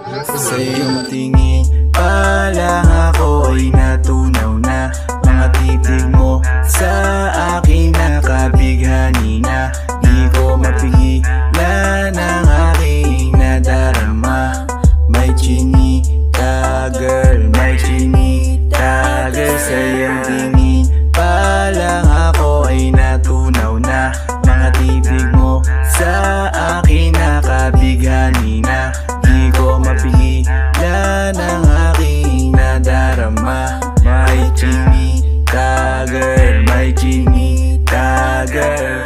Sa iyong tingin pa lang ako ay natunaw na. Mga titig mo sa akin nakabighani na. Di ko mapigilan ang aking nadarama. May chinita girl, may chinita girl. Sa iyong tingin pa lang ako ay natunaw na. Mga titig mo sa akin nakabighani na. Di ko mapigilan ang aking nadarama. May chinita girl, may chinita girl.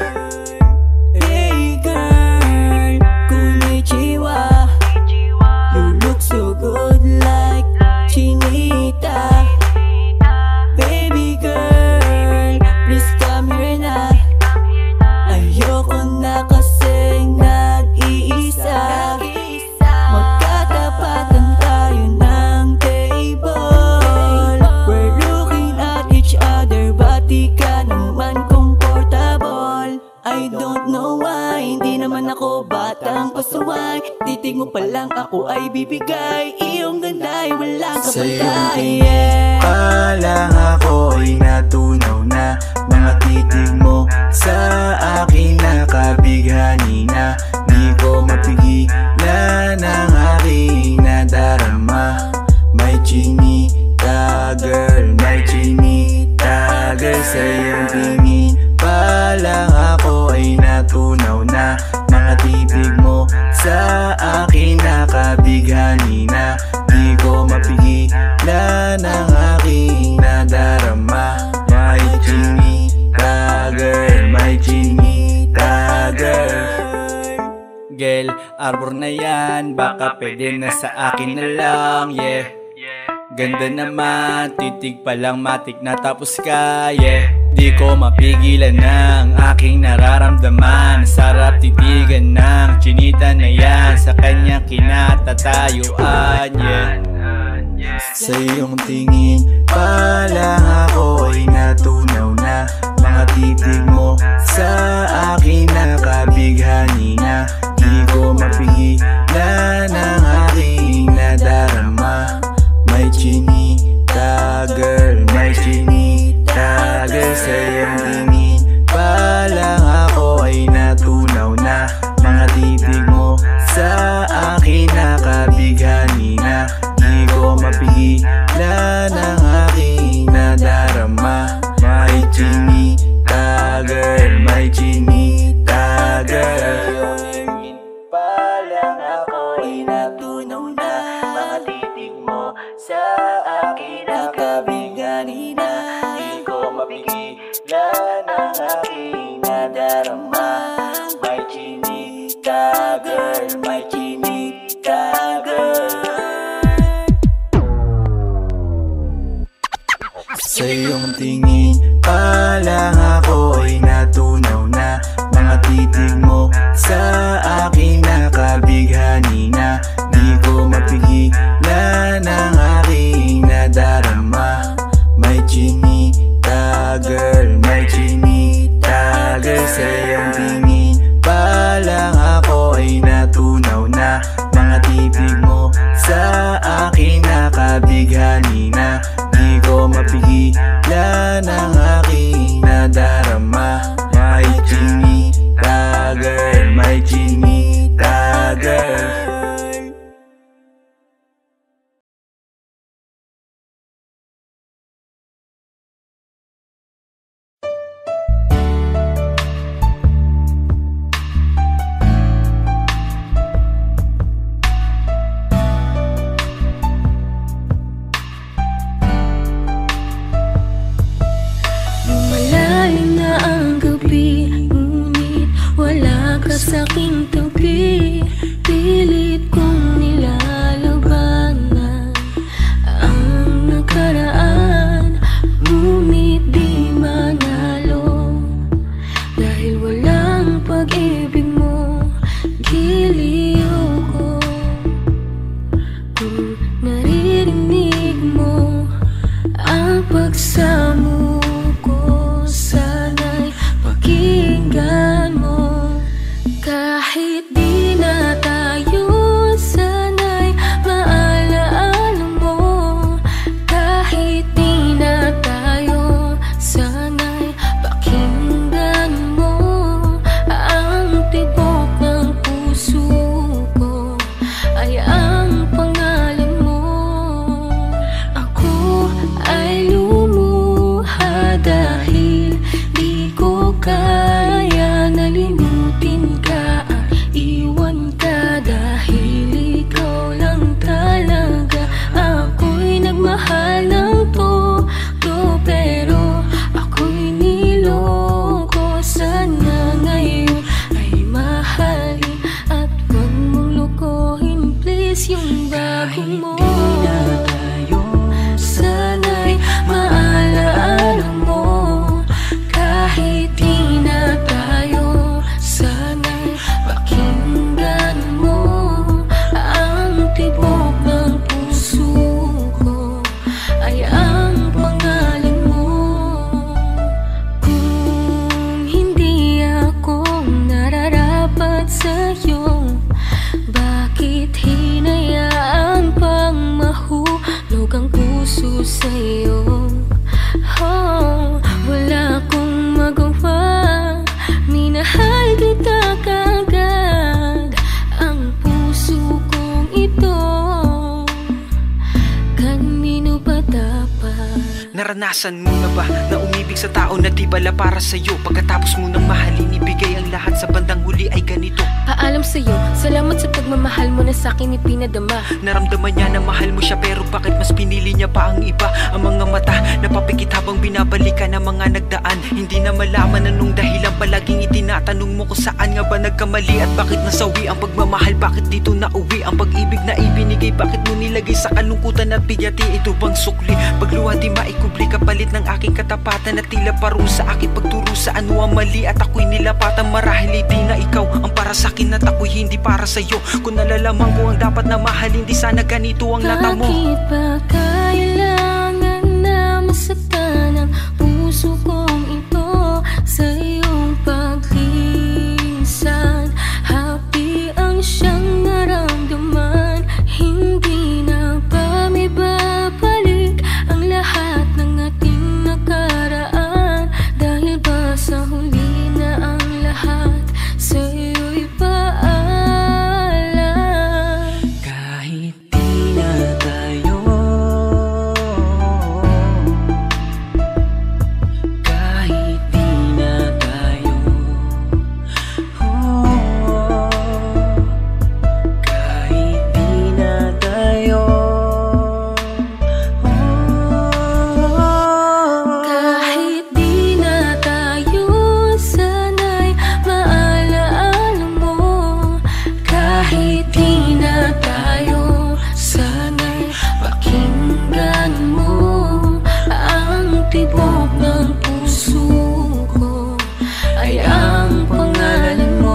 Hey girl, konnichiwa. You look so good like chinita. Baby girl, please come here na. Ayoko na kasing nag-iisa. Magkatapatan tayo ng table. We're looking at each other, but di ka naman comfortable. I don't know why, hindi naman ako batang pasuway. Titig mo pa lang ako ay bibigay. Iyong ganda ay walang Sa iyong kapantay. tingin pa lang ako ay natunaw na. Mga titig mo sa akin nakabighani na. Di ko mapigilan ang aking nadarama. May chinita girl, may chinita girl. Sa iyong tingin pa lang ako ay natunaw na. Mga titig mo sa akin nakabighani na. Di ko mapigilan ang aking nadarama. May chinita girl, may chinita girl. Girl, arbor na yan, baka pwede na sa akin na lang, yeah. Ganda naman, titig pa lang matik na tapos ka, yeah. Di ko mapigilan ng aking nararamdaman. Sarap titigan ng chinita na yan, sa kanya kinatatayuan, yeah. Sa iyong tingin pa lang ako ay natunaw na. Mga titig mo sa akin nakabighani na. Di ko mapigilan ang aking nadarama. May chinita girl, may chinita girl. Sa iyong tingin pa lang ako ay natunaw na. Mga titig mo sa akin nakabighani na. Di ko mapigilan ang aking nadarama. May chinita girl, may chinita girl. Pa lang ako ay natunaw na. Mga titig mo sa akin nakabighani na. Di ko mapigilan ang aking nadarama. May chinita girl, may chinita girl. Sa iyong tingin pa lang ako ay natunaw na. Mga titig mo sa akin nakabighani na. Di ko mapigilan ang aking nadarama. May chinita girl, may chinita girl. Sa iyong tingin pa lang ako ay natunaw na. Mga titig mo sa akin nakabighani na. Di ko mapigilan ang aking nadarama. May chinita girl, may chinita girl. Lumalalim na ang gabi, ngunit wala ka sa'king tabi. Pilit kong nilalabanan ang nakaraan, ngunit di manalo. Dahil walang pag-ibig mo, giliw ko. Kung naririnig mo ang pagsamo ko, sana'y pakinggan mo. Kahit di na tayo sana'y sa'yo. Oh, wala akong magawa, minahal kita kaagad. Ang puso kong ito, kanino ba dapat? Naranasan mo na ba na umibig sa tao na di pala para sa'yo? Pagkatapos mo ng mahalin, ibigay ang lahat, sa bandang huli ay ganito. Paalam sa'yo, salamat sa pagmamahal mo na sa'kin ipinadama. Naramdaman niya na mahal mo siya, pero bakit mas pinili niya pa ang iba? Ang mga mata napapikit habang binabalikan ang mga nagdaan. Hindi na malaman anong dahilan, palaging itinatanong mo kung saan nga ba nagkamali. At bakit nasawi ang pagmamahal, bakit dito nauwi ang pag-ibig na ibinigay? Bakit mo nilagay sa kalungkutan at bigati? Ito bang sukli? Pagluha di maikubli, kapalit ng aking katapatan at tila parusa, aking pagturo sa ano ang mali. At ako'y nilapatan, marahil hindi na ikaw ang para sa'kin at ako'y hindi para sa'yo. Kung nalalaman ko ang dapat na mahalin, di sana ganito ang natamo. Bakit ba kailangan na masaktan ang puso kong ito sa iyong paglisan? Happy ang siyang naramdaman, hindi na ba may babalik ang lahat ng ating nakaraan? Dahil ba sa huli na ang lahat sa iyo'y paalam? Kahit di na tayo, kahit di na tayo, kahit di na tayo, Kahit di na tayo, sana'y maalaala mo. Kahit di na tayo, sana'y pakinggan mo. Ang tibok ng puso ko ay ang pangalan mo.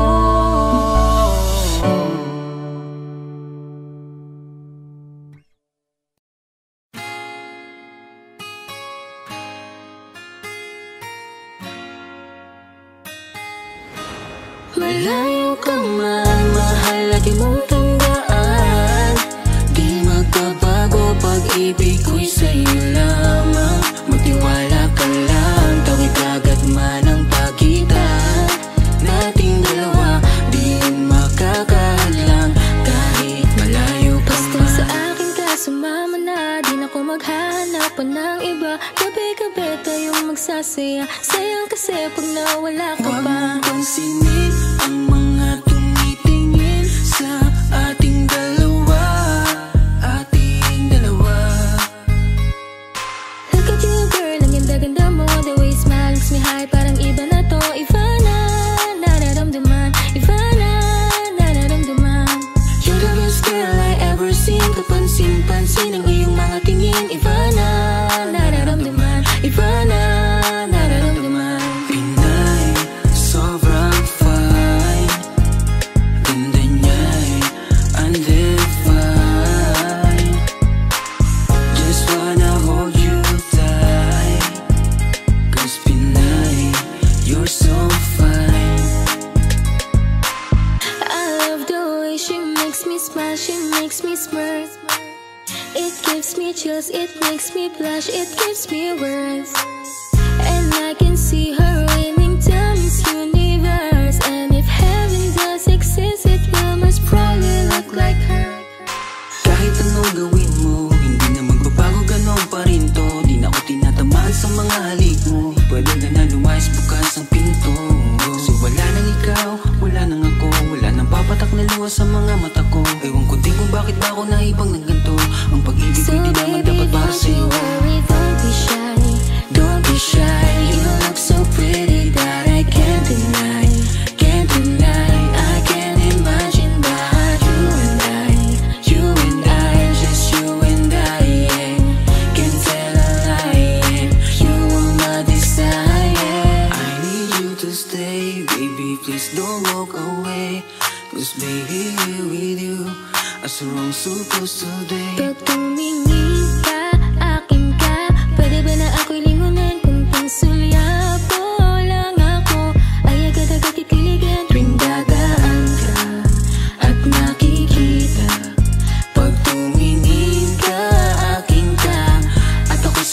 Malayo ka man, mahal lagi mong tandaan. Di magbabago, pag-ibig ko'y sa'yo lamang. Magtiwala ka lang, tawid agad man ang pagitan nating dalawa, di yun makakahadlang kahit malayo ka man. Basta sa akin ka sumama na, di na ko maghanap pa ng iba. Gabi-gabi tayong magsasaya, sayang kasi pag nawala ka Huwag pa. mong pansinin ang mga tumitingin sa ating dalawa, ating dalawa. Look at you girl, ang ganda-ganda mo. The way you smile makes me high, parang iba na to. Iba na, nararamdaman. Iba na, nararamdaman. You're the best girl I ever seen. Kapansin-pansin ang iyong mga tingin. Iba na, Nararamdaman. iba na, nararamdaman. Pinay, sobrang fine. Ganda niya'y undefined. Just wanna hold you tight, 'cause Pinay, you're so fine. I love the way she makes me smile, she makes me smirk. It gives me chills, it makes me blush, it gives me words. And I can see her winning down this universe. And if heaven does exist, it will most probably look like her. Kahit anong gawin mo, hindi na magbabago, ganon pa rin to. Di na ako tinatamaan sa mga halik mo. Pwede ka na lumayas, bukas ang pinto. Kasi wala nang ikaw, wala nang ako, wala nang papatak na luha sa mga mata ko. Ewan ko din kung bakit ba ako naibang ng ganito. Ang pag-ibig So ko'y di naman baby, dapat para don't you sa'yo. worry, don't be shy. Don't be shy, you look so pretty that I can't deny, can't deny. I can't imagine that you and I, just you and I, yeah. Can't tell a lie, yeah. You are my desire. I need you to stay, baby, please don't walk away. 'Cause baby, here with you, I so wrong supposed today. Pag tumingin ka, akin ka, pwede ba na ako'y lingunan? Kung pangsulyapo lang ako, ay agad-agad titiligan. Tuwing dadaan ka at nakikita, pag tumingin ka, akin ka, at ako'y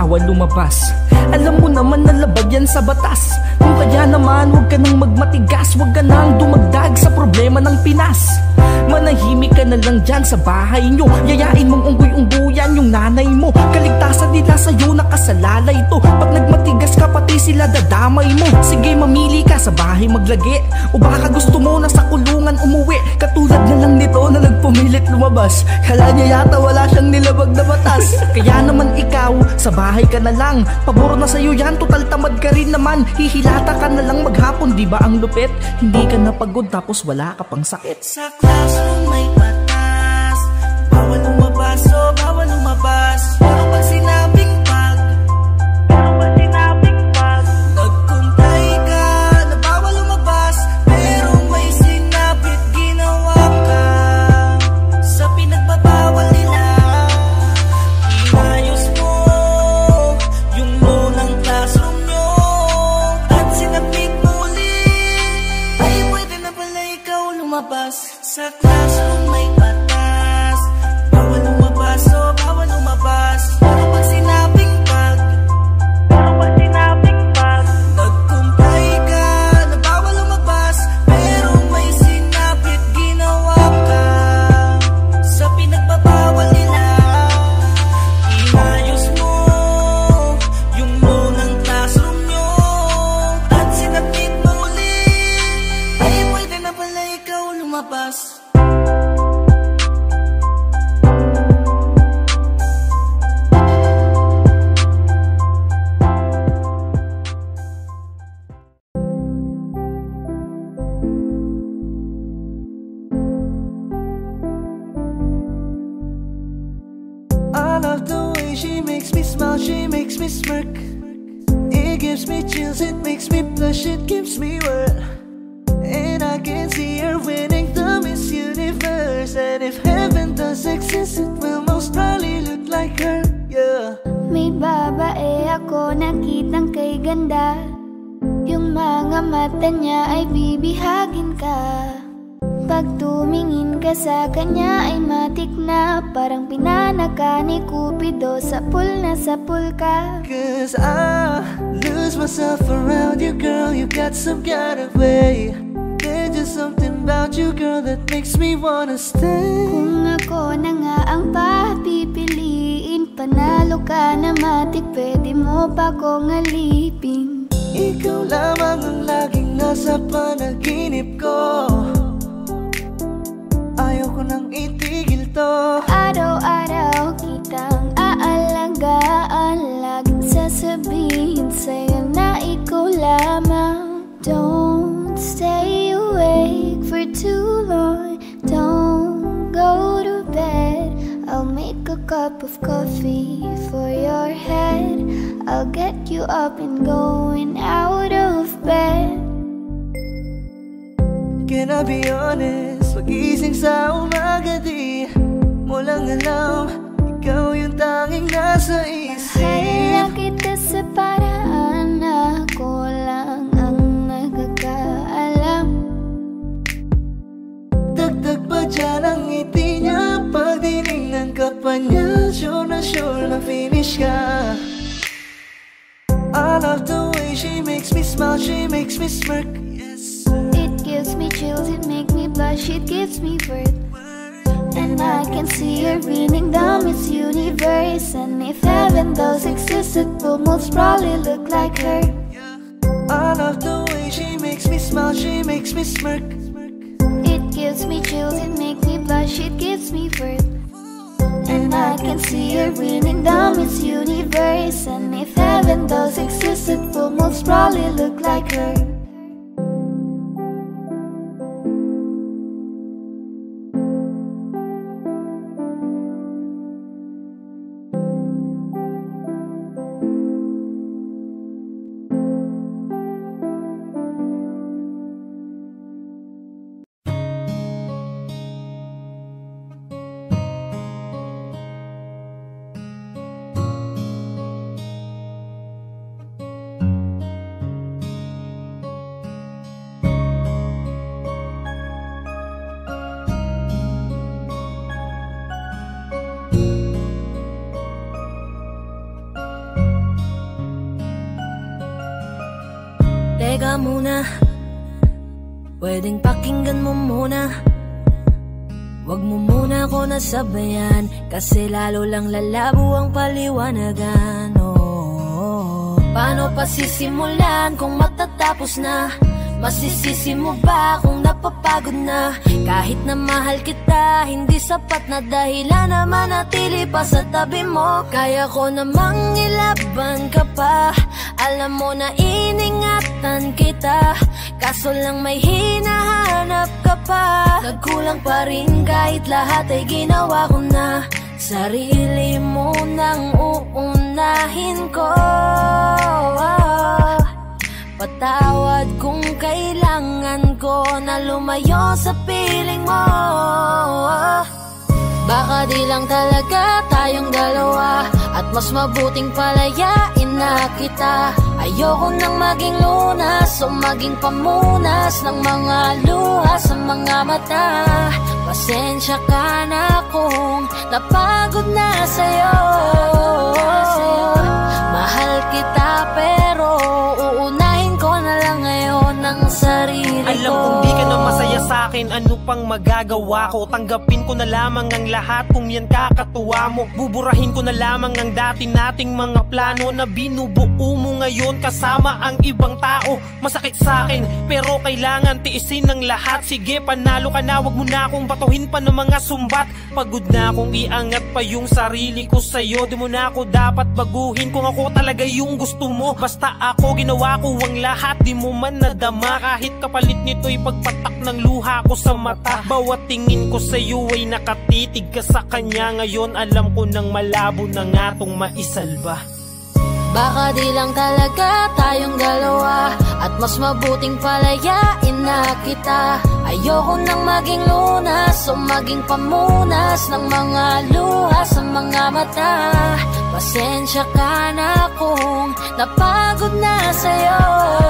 bawal lumabas. Alam mo naman na labag yan sa batas. Kung kaya naman huwag ka nang magmatigas, huwag ka nang dumagdag sa problema ng Pinas. Manahimik ka na lang dyan sa bahay nyo, yayain mong unggoy-unggoyan yung nanay mo. Kaligtasan nila sa'yo nakasalalay to. Pag nagmatigas ka pati sila dadamay mo. Sige mamili ka, sa bahay maglagi o baka gusto mo na sa kulungan umuwi. Katulad na lang nito na nagpumilit lumabas. Kala niya yata wala siyang nilabag na batas. Kaya naman ikaw, sa bahay ka na lang. Paboro na sa'yo yan, total tamad ka rin naman. Hihilata ka na lang maghapon, di ba ang lupit? Hindi ka napagod tapos wala ka pang sakit. Sa classroom may batas, bawal lumabas, oh bawal lumabas. Pero pag sinabing pag nag-comply ka na bawal lumabas, pero may sinabit ginawa ka sa pinagbabawal nila. Inayos mo yung law ng classroom nyo at sinabit mo ulit, ay pwede na pala ikaw lumabas. Sa classroom may batas, bawal lumabas, oh bawal lumabas. Pero pag sinabing pag nag-comply ka na bawal lumabas, pero may sinabit ginawa ka sa pinagbabawal nila. Inayos mo yung law ng classroom nyo at sinabit mo ulit, ay pwede na pala ikaw lumabas. I love the way she makes me smile, she makes me smirk. It gives me chills, it makes me blush, it gives me work. And I can see her winning the Miss Universe. And if heaven does exist, it will most probably look like her, yeah. May babae ako nakitang kay ganda. Yung mga mata niya ay bibihagin ka. Pag tumingin ka sa kanya ay matik na. Parang pinanaka ni Cupido, sapul na sapul ka. Cause I lose myself around you, girl. You got some kind of way. There's just something about you, girl, that makes me wanna stay. Kung ako na nga ang papipiliin, panalo ka na matik, pwede mo pa kong alipin. Ikaw lamang ang laging nasa panaginip ko. Ayaw ko nang itigil to. Araw-araw kitang aalagaan, laging sasabihin sa'yo na ikaw lamang. Don't stay awake for too long, don't go to bed. I'll make a cup of coffee for your head. I'll get you up and going out of bed. Can I be honest? Pag-ising sa umaga di mo lang alam, ikaw yung tanging nasa isip. Mahal na kita sa paraan na ako lang ang nagkakaalam. Dagdag pa dyan ang ngiti niya, pag dinignan ka pa niya, sure na finish ka. I love the way she makes me smile, she makes me smirk. It gives me chills, it makes me blush, it gives me birth. And I can see her winning the Miss Universe. And if heaven does exist, it will most probably look like her. I love the way she makes me smile, she makes me smirk. It gives me chills, it makes me blush, it gives me birth. And I can see her winning the Miss Universe. And if heaven does exist, it will most probably look like her. muna, pwedeng pakinggan mo muna. Wag mo muna ako nasabayan, kasi lalo lang lalabo ang paliwanagan. Paano pa sisimulan kung matatapos na? Masisisi mo ba kung napapagod na? Kahit na mahal kita, hindi sapat na dahilan na manatili pa sa tabi mo. Kaya ko namang ilaban ka pa, alam mo na iningatan kita, kaso lang may hinahanap ka pa. Nagkulang pa rin kahit lahat ay ginawa ko na. Sarili mo nang uunahin ko. Patawad kung kailangan ko na lumayo sa piling mo. Baka di lang talaga tayong dalawa, at mas mabuting palayain na kita. Ayoko nang maging lunas o maging pamunas ng mga luha sa mga mata. Pasensya ka na kung napagod na sa'yo. Mahal kita pero uunahin ko na lang ngayon ang sarili ko. Alam kong di ka na masaya sa'kin, ano pang magagawa ko? Tanggapin ko na lamang ang lahat kung yan kakatuwa mo. Buburahin ko na lamang ang dati nating mga plano na binubuo mo ngayon kasama ang ibang tao. Masakit sa'kin pero kailangan tiisin ng lahat. Sige, panalo ka na, wag mo na akong batuhin pa ng mga sumbat. Pagod na akong iangat pa yung sarili ko sa'yo. Di mo na ako dapat baguhin kung ako talaga yung gusto mo. Basta ako ginawa ko ang lahat, di mo man nadama. Kahit kapalit nito'y pagpatak ng luha ko sa mata. Bawat tingin ko sa'yo ay nakatitig ka sa kanya. Ngayon alam ko nang malabo na nga tong maisalba. Baka di lang talaga tayong dalawa, at mas mabuting palayain na kita. Ayoko nang maging lunas o maging pamunas ng mga luha sa mga mata. Pasensya ka na kung napagod na sa'yo.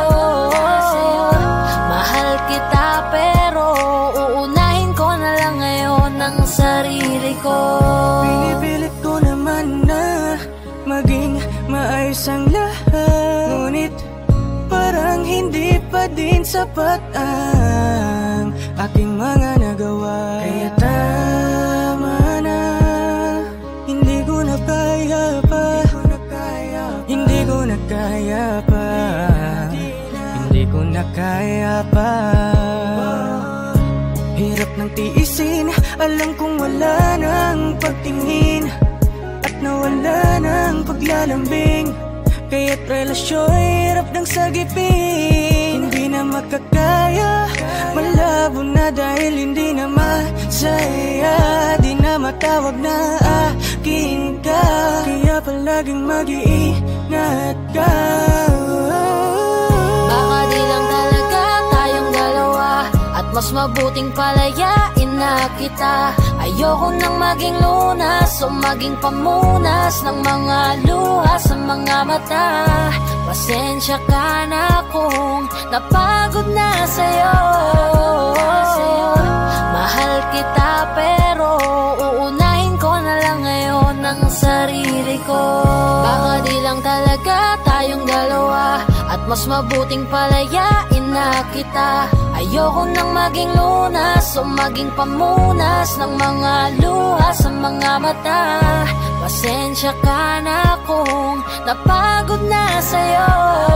Mahal kita pero uunahin ko na lang ngayon ang sarili ko. Pinipilit ko naman na maging maayos ang lahat, ngunit parang hindi pa din sapat ang aking mga nagawa. Kaya tama na, hindi ko na kaya pa, hindi ko na kaya pa, hindi ko na kaya pa. Hirap ng tiisin, alam kong wala nang pagtingin at nawala ng paglalambing. Kaya't relasyon hirap ng sagipin. Hindi na makakaya, malabo na dahil hindi na masaya. Di na matawag na akin ka, kaya palaging mag-iingat ka. Baka di lang talaga tayong dalawa, at mas mabuting palayain na kita. Ayoko nang maging lunas o maging pamunas ng mga luha sa mga mata. Pasensya ka na kung napagod na sa'yo. Mahal kita pero uunahin ko na lang ngayon ang sarili ko. Baka di lang talaga tayong dalawa, at mas mabuting palayain na kita. Ayoko nang maging lunas o maging pamunas ng mga luha sa mga mata. Pasensya ka na kung napagod na sa'yo.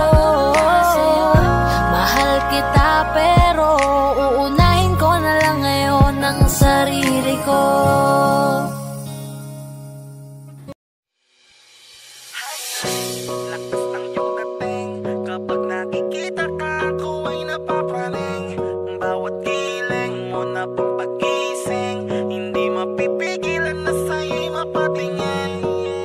Mahal kita pero uunahin ko na lang ngayon ang sarili ko. Lakas ng iyong dating, kapag nakikita ka ako ay napapraning. Bawat kiling mo na pang pagising, hindi mapipigilan na sa'yo'y mapatingin.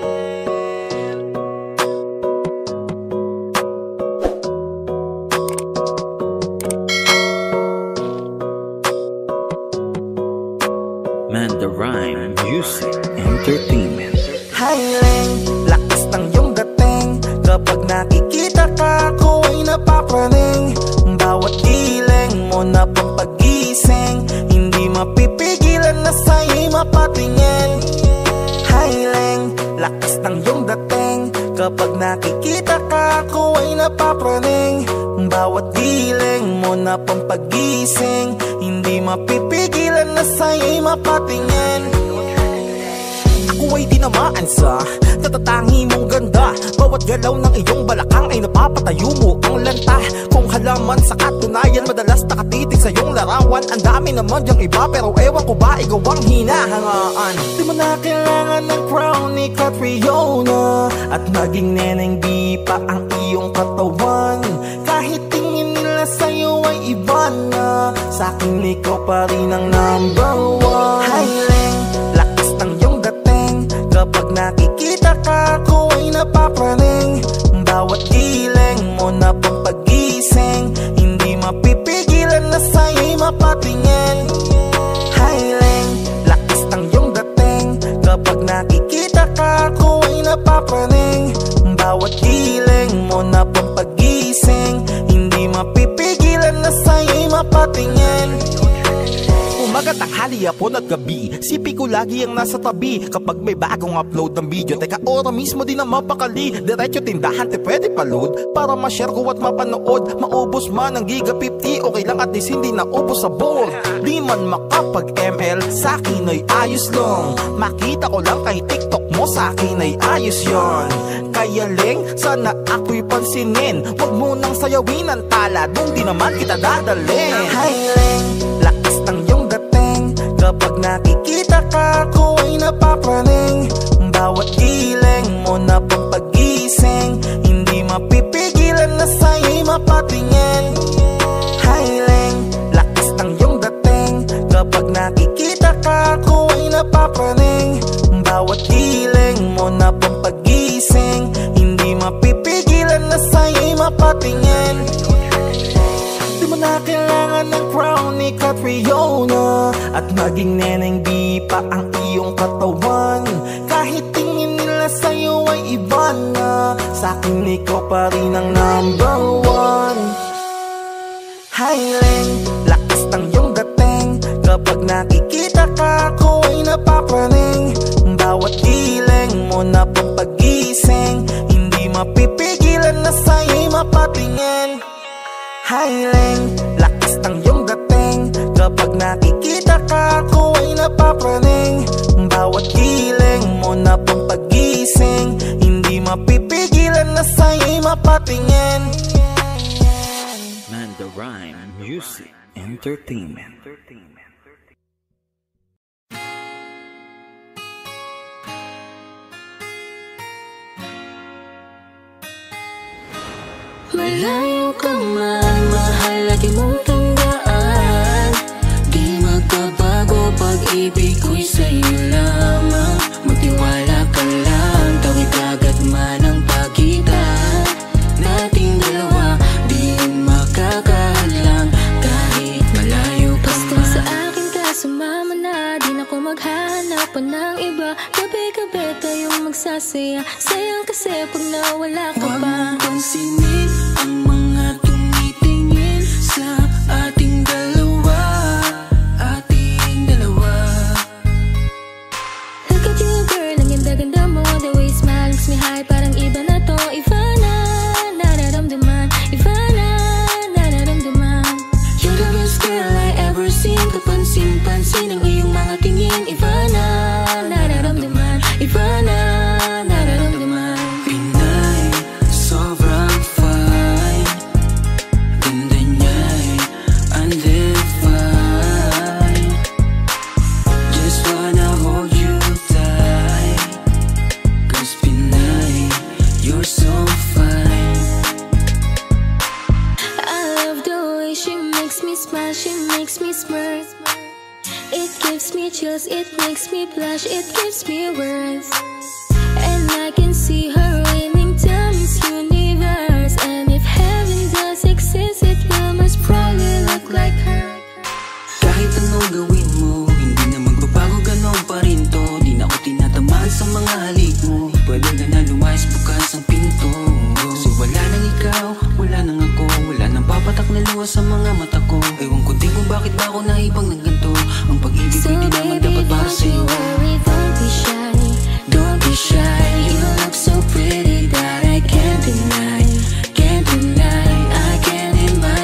Mandarine Music Entertainment. Highling, lakas ng iyong dating, kapag nakikita ka ako ay napapraning. Bawat kiling mo na pang pagising, hindi mapipigilan na sa'yo'y mapatingin. Highling, lakas ng iyong dating, kapag nakikita ka ako ay napapraning. Bawat Bawat giling mo na pampagising, hindi mapipigilan na sa'yo'y mapatingin. Ako ay tinamaan sa natatangi mong ganda. Bawat galaw ng iyong balakang ay napapatayo mo ang lanta. Kung halaman sa katunayan, madalas nakatitig sa iyong larawan. Ang dami naman yung iba, pero ewan ko ba ikaw ang hinahangaan. Di mo na kailangan ng crown ni Catriona, at naging neneng di pa ang iyong katawan. Kahit tingin nila sa'yo ay iba na, sa'kin ikaw pa rin ang number one. Highling, lakas ng iyong dating, kapag nakikita ka ako ay napapraning. Bawat giling mo na pampagising, hindi mapipigilan na sa'yo'y mapatingin. Highling, lakas ng iyong dating, kapag nakikita ka ako ay napapraning. Bawat giling mo na pampagising, hindi mapipigilan na sa'yo'y mapatingin. Umaga, tanghali, hapon at gabi, sipi ko lagi ang nasa tabi. Kapag may bagong upload ng video, teka ora mismo din ang mapakali. Diretso tindahan, te pwede pa-load para ma-share ko at mapanood. Maubos man ang giga 50, okay lang at least hindi naubos sa board. Di man makapag-ML, sa'kin ay ayos lang. Makita ko lang kay TikTok mo, sa'kin ay ayos yon. Kaya Leng, sana ako'y pansinin, wag mo nang sayawin ang tala, dun di naman kita dadalhin. Hi Leng, lakas ng iyong dating, kapag nakikita ka ako ay napapraning. Bawat giling mo na pampagising, hindi mapipigilan na sa'yo'y mapatingin. Hi Leng, lakas ng iyong dating, kapag nakikita ka ako ay napapraning. Bawat giling mo na pampagising, hindi mapipigilan na sa'yo'y mapatingin. Di mo na kailangan ng crown ni Catriona, at naging neneng di pa ang iyong katawan. Kahit tingin nila sa'yo ay iba na, sa'kin ikaw pa rin ang number one. Highling, lakas ng iyong dating, kapag nakikita ka ako ay napapraning. Bawat giling mo na pampagising, hindi mapipigilan na sa'yo'y mapatingin. Highling, lakas ng iyong dating, kapag nakikita ka ako ay napapraning. Bawat giling mo na pampagising, hindi mapipigilan na sa'yo'y mapatingin. Manda Rhyme Music Entertainment. Malayo ka man, mahal lagi mong tandaan. Di magbabago, pag-ibig ko'y sa'yo lamang. Magtiwala ka lang, tawid agad man ang pagitan nating dalawa, di makakahadlang kahit malayo ka man. Basta sa akin ka sumama na, di na ko maghanap pa ng iba. Gabi-gabi tayong magsasaya, sayang kasi pag nawala ka pa. Huwag pansinin ang mga tumitingin sa ating dalawa, ating dalawa. Look at you girl, ang ganda-ganda mo, the way you smile makes me high, parang iba na to. Iba na, nararamdaman, iba na, nararamdaman. You're the best girl I ever seen, kapansin-pansin ang iyong mga tingin. Iba na, nararamdaman, iba na, nararamdaman. Pinay, sobrang fine, ganda niya'y undefined. Just wanna hold you tight, 'cause Pinay, you're so fine. I love the way she makes me smile, she makes me smirk. It gives me chills, it makes me blush, it gives me words. And I can see her winning to Miss Universe. And if heaven does exist, it will most probably look like her. Kahit anong gawin mo, hindi na magbabago, ganon pa rin to. Di na ako tinatamaan sa mga halik mo, pwede ka na lumayas, bukas ang pinto. Kasi wala nang ikaw, wala nang ako, wala nang papatak na luha sa mga mata ko. Ewan ko din kung bakit ba ako naibang ng ganito. Ang pag-ibig ko di naman dapat para sa'yo. Don't be shy, don't be shy. You look so pretty that I can't deny, can't deny. I can't imagine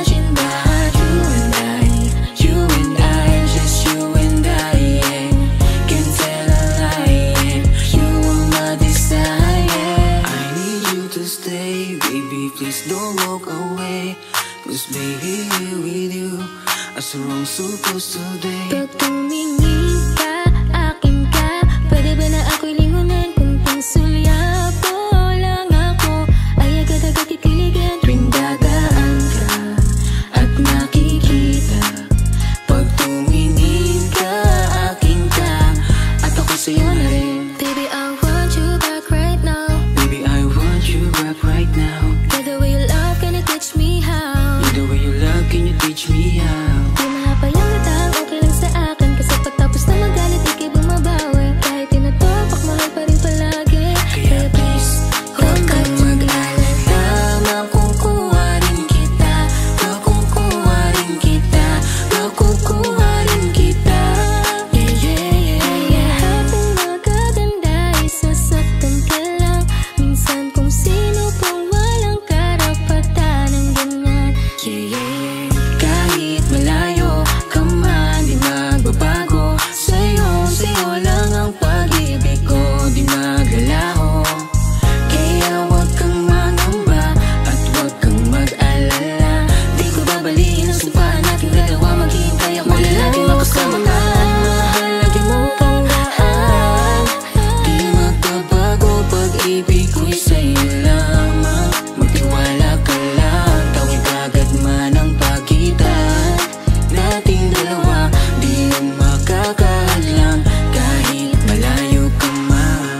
with you as the wrong supposed to be. Pag tumingin ka, akin ka, pwede ba na ako'y lingunan? Kung pangsulyapo lang ako, ay agad-agad titiligan. Tuwing dadaan ka at nakikita, pag tumingin ka, akin ka, at ako sa'yo na rin. Baby, I want you back right now. Baby, I want you back right now. You're the way you love, can you teach me how? You're the way you love, can you teach me how? Di mahaba yung utang, okay lang sa akin, kasi pagtapos na magalit, ikay bumabawi. Kahit tinatopak, mahal pa rin palagi. Kaya please, Huwag kang mag-alala, makukuha rin kita, makukuha rin kita, makukuha rin kita. Yeah, yeah, yeah, yeah. lahat ng magaganda ay sasaktan ka lang. Minsan kung sino pang walang karapatan ng ganyan. Yeah, yeah, yeah. Kahit malayo ka man, di magbabago. Sa'yo lang ang pag-ibig ko, di maglalaho. Kaya huwag kang mangamba at huwag kang mag-alala. Di ko babaliin ang sumpaan nating dalawa, maghihintay ako lalaking makasama ka. Mahal lagi mong tandaan, Di magbabago, pag-ibig ko'y sa'yo lamang. Magtiwala ka lang, tawid agad man ang pagitan nating dalawa. Di yan makakahadlang kahit malayo ka man.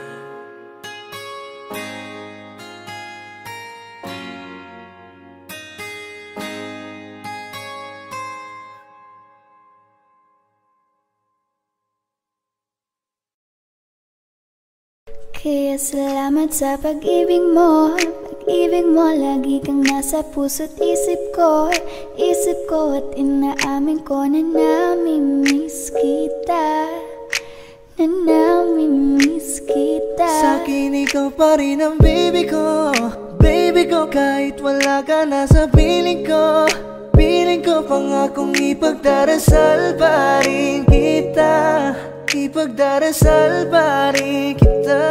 Kaya salamat sa pag-ibig mo. Pag-ibig mo, lagi kang nasa puso't isip ko. Isip ko at inaamin ko na namimiss kita. Na namimiss kita. Sa'kin ikaw pa rin ang baby ko. Baby ko, kahit wala ka na sa piling ko. Piling ko pangakong ipagdarasal pa rin kita. Ipagdarasal pa rin kita.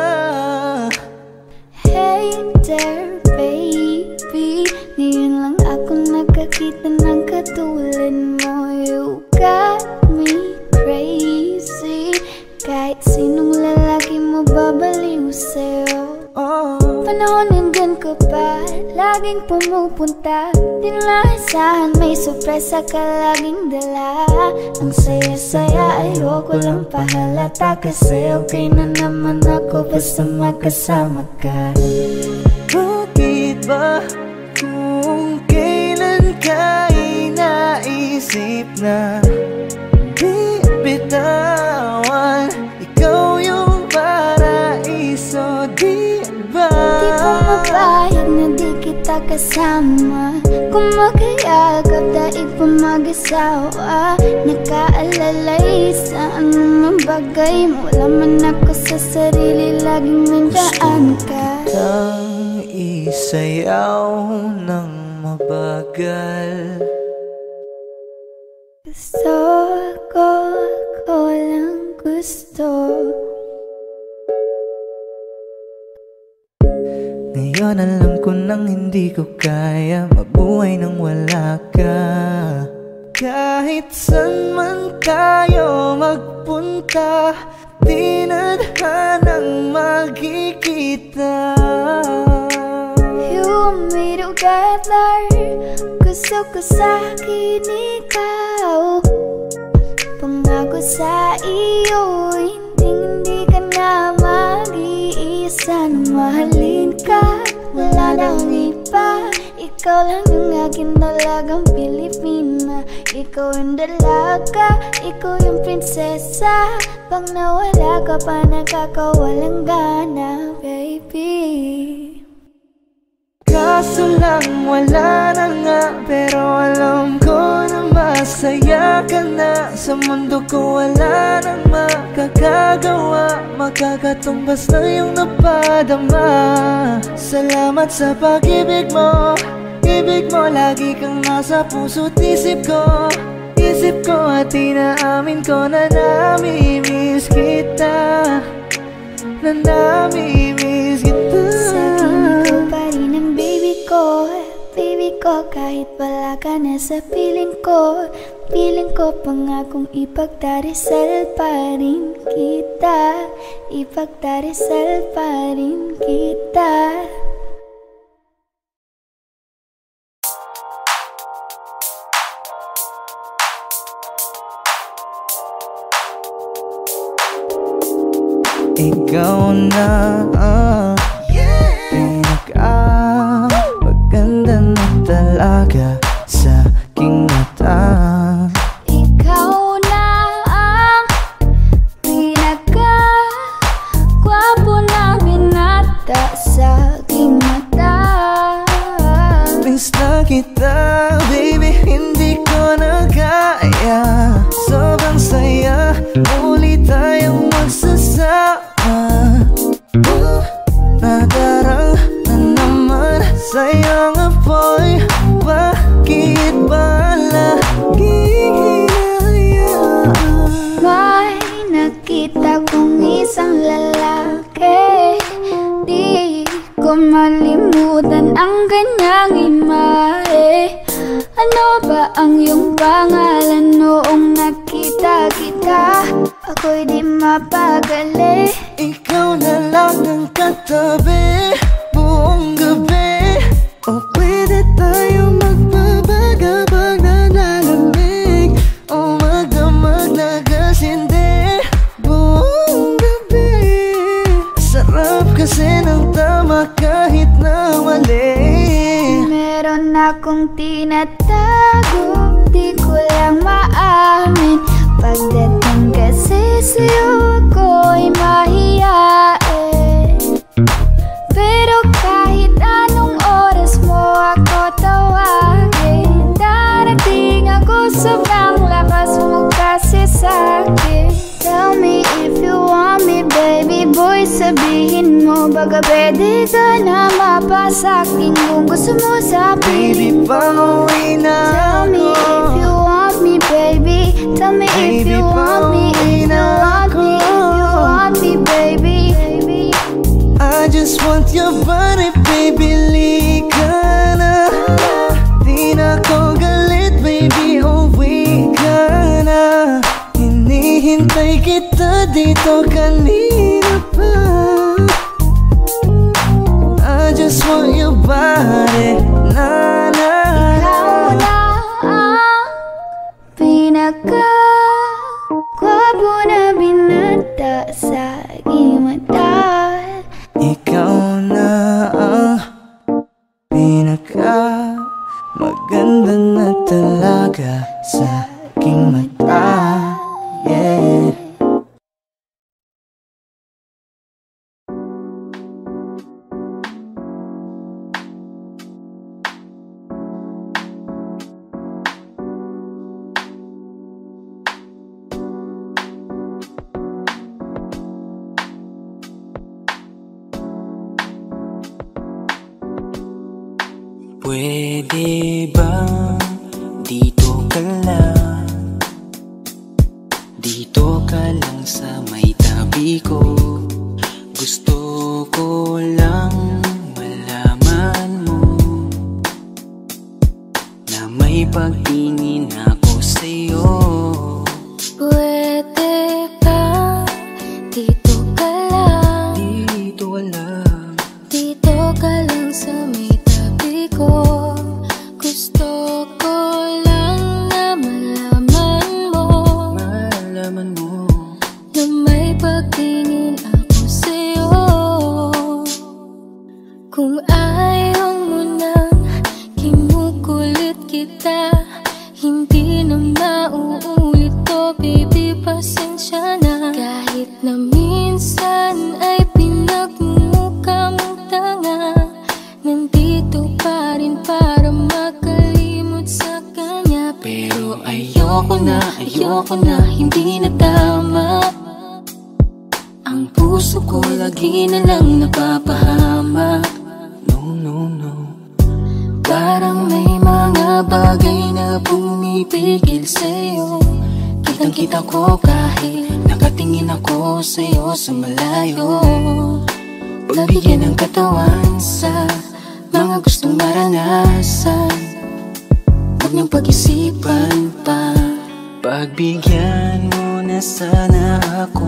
Hey there baby, ngayon lang ako nakakita ng katulad mo. You got me crazy, kahit sinong lalaki mo babaliw sa'yo. Panahon nandyan ka pa, laging pumupunta. Di nalasahan, may sorpresa ka laging dala. Ang saya-saya, ayoko lang pahalata, kasi okay na naman ako basta magkasama ka. Bakit ba kung kailan ka inaisip na di bitawan? Ikaw yung paraiso, di ba? Di ko mapayag na di kita kasama. Kung magkayagap, daig pa mag-asawa. Nakaalalay sa anumang bagay, wala man ako sa sarili, laging nandaan ka. Ang isayaw ng mabagal. Gusto ko lang gusto. Ngayon alam ko nang hindi ko kaya mabuhay nang wala ka. Kahit saan man tayo magpunta, di nadhanang magkikita. You and me together, gusto ko sa'kin ikaw. Pangako sa iyo, hindi ka na mag-iisa. Na mahalin ka, wala nang iba. Ikaw lang yung aking dalagang Pilipina. Ikaw yung dalaga, ikaw yung prinsesa. Pag nawala ka pa, nakakawalang gana, baby. Kaso lang wala na nga, pero alam ko na masaya ka na. Sa mundo ko wala nang makakagawa, makakatumbas na yung napadama. Salamat sa pag-ibig mo. Ibig mo, lagi kang nasa puso't isip ko. Isip ko at inaamin ko na namimiss kita. Na namimiss kita. Sa'kin ikaw pa rin ang baby ko. Baby ko, ko kahit wala ka na sa piling ko. Piling ko pangakong ipagdarasal pa rin kita. Ipagdarasal pa rin kita. Ikaw na maganda na talaga sa aking mata. Ikaw na ang pinaka-gwapo na binata sa aking mata. Miss na kita, baby, hindi ko na kaya. Sobrang saya, muli tayong magsasama. Nadarang na naman sayang apoy. Bakit ba laging hinahayaan? May nakita kong isang lalaki, di ko malimutan ang kanyang imahe. Ano ba ang iyong pangalan noong nakita kita? Ako'y di mapagali. Ikaw na lang ang katabi buong gabi. O pwede tayo magbabaga pag nalalamig. O magdamag na gasindi buong gabi. Sarap kasi ng tama kahit na mali. Meron akong tinatago, di ko lang maamin. Pagdating kasi sa'yo ako'y mahiyain. Pero kahit anong oras mo ako tawagin, darating ako sobrang lakas mo kasi sa'kin. Tell me if you want me, baby boy, sabihin mo baga pwede ka na mapasakin kung gusto mo sa piling ko. Pauwi na Tell me if you want me, baby. Tell me if you want me, if you want me, if you want me, baby. I just want your body, baby, lika na. Di na ko galit, baby, uwi ka na. Hinihintay kita dito kanina pa. I just want your body, na na. Ikaw na ang pinaka-gwapo na binata sa aking mata. Ikaw na ang pinaka maganda na talaga sa aking mata. Yeah. Pwede ba dito ka lang? Dito ka lang sa may tabi ko. Gusto ko lang malaman mo na may pagtingin ako sa'yo. Pwede ba dito ka lang? Dito ka lang. Dito ka lang sa may tabi ko. Gusto ko lang na malaman mo na may pagtingin ako sa'yo. Kung ayaw mo nang kinukulit kita, hindi na mauulit to, baby, pasensya na. Kahit na minsan ay pinagmumukha mong tanga, nandito pa rin para makalimot sa kanya. Pero ayoko na, hindi na tama. Ang puso ko lagi na lang napapahama. No. Parang may mga bagay na pumipigil sa'yo. Kitang-kita ko kahit nakatingin ako sa'yo sa malayo. Pagbigyan ng katawan sa mga gustong maranasan. Huwag nang pag-isipan pa. Pagbigyan mo na sana ako.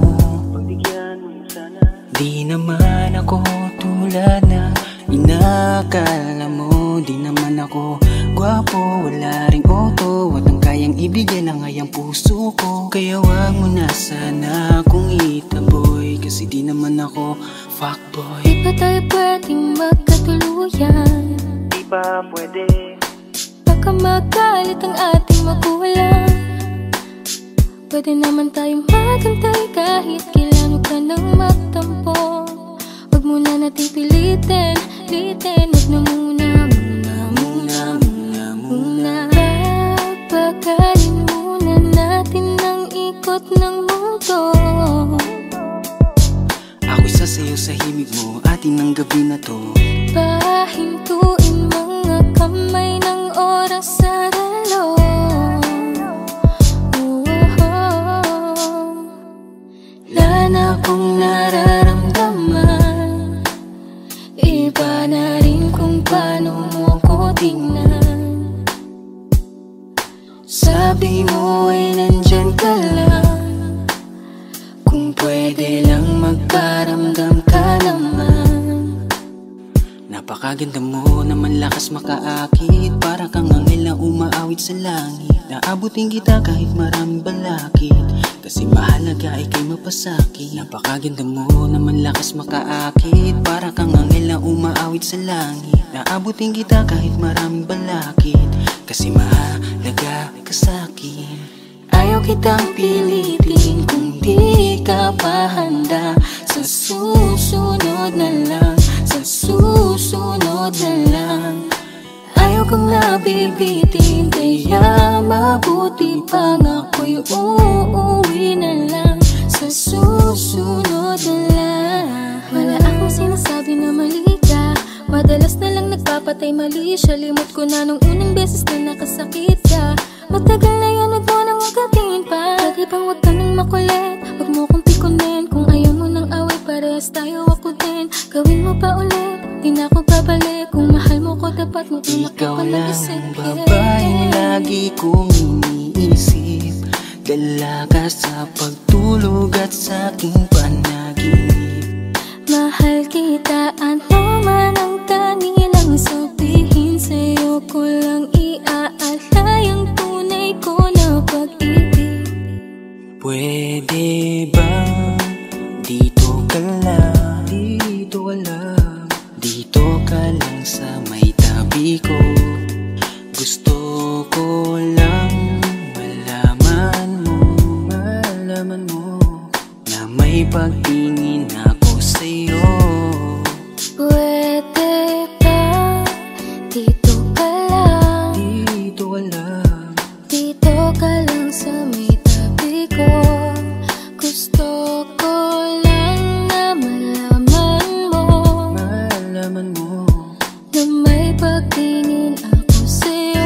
Di naman ako tulad na inakala mo. Di naman ako gwapo, wala ring auto, at ang kayang ibigay lang ay ang puso ko. Kaya wag mo na sana akong itaboy, kasi di naman ako fuckboy. Di ba tayo pwedeng magkatuluyan? Di ba pwede? Baka magalit ang ating magulang. Pwede naman tayong magantay kahit kailan. Huwag ka nang magtampo. Huwag mo na natin pilitin, huwag na muna. Papagalin muna natin ang ikot ng mundo. Ako'y sasayaw sa himig mo, atin ang gabi na to. Pahintuin mga kamay ng oras sa relo. Wala na akong nararamdaman. Iba na rin kung paano mo ko tingnan. Sabi mo ay nandyan ka lang. Kung pwede lang magparamdam ka naman. Napakaganda mo naman, lakas makaakit. Para kang anghel na umaawit sa langit. Naabutin kita kahit maraming balakid, kasi mahalaga ay kay mapasakit. Napakaganda mo naman, lakas makaakit. Para kang anghel na umaawit sa langit. Naabutin kita kahit maraming balakid, kasi mahalaga ka sa'kin. Ayaw kitang pilitin kung di ka pa handa. Sa susunod na lang, sa susunod na lang. Ayaw kong nabibitin, kaya mabuti pang ako'y uuwi na lang. Sa susunod na lang. Wala akong sinasabi na mali ka. Madalas na lang nagpapatay mali siya. Limot ko na nung unang beses na nakasakit ka. Matagal na yan, huwag mo nang magkatingin pa. Pwede bang huwag ka nang makulit? Huwag mo kong pikunin. Kung ayaw mo nang away, parehas tayo ako din. Gawin mo pa ulit, di na ako babalik. Kung mahal mo ko, dapat mo Ikaw lang ang babaeng lagi kong iniisip. Dalaga sa pagtulog at sa aking panaginip. Mahal kita, ano man ang kanilang sabihin. Sa'yo ko lang iaalay ang tunay ko na pag-ibig. Pwede bang dito ka lang? Dito ka lang. Dito ka lang sa may tabi ko. Gusto ko lang malaman mo na may pagtingin ako sa'yo. Pwede ba dito ka lang? Dito ka lang. Dito ka lang sa may tabi ko. Gusto ko lang na malaman mo na may pagtingin ako sa'yo.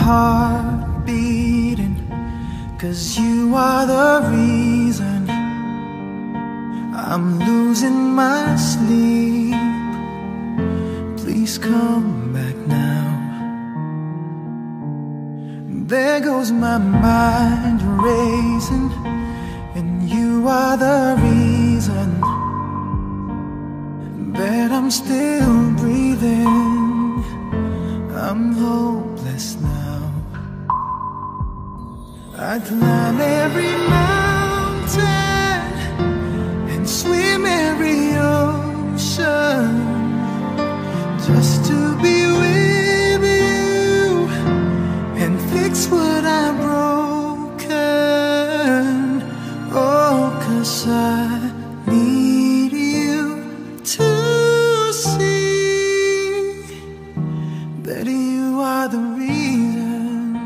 heart beating, 'cause you are the reason I'm losing my sleep. Please come back now. There goes my mind racing, and you are the reason that I'm still breathing. I'm hopeless now. I climb every mountain and swim every ocean just to be with you and fix what I've broken. Oh, 'cause I need you to see that you are the reason.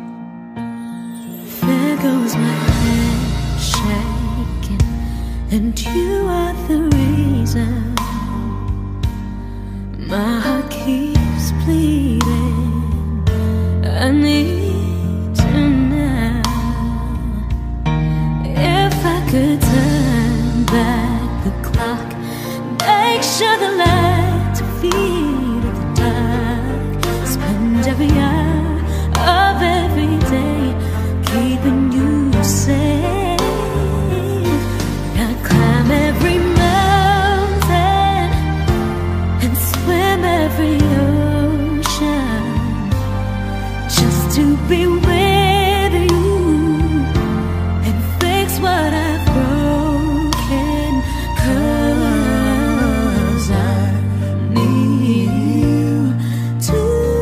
There goes my head shaking, and you are the reason. My heart keeps bleeding. I need you now. If I could turn back the clock, make sure the light to feed the dark, spend every hour of every day keeping you safe. I climb every mountain and swim every ocean just to be with you and fix what I've broken. 'Cause I need you to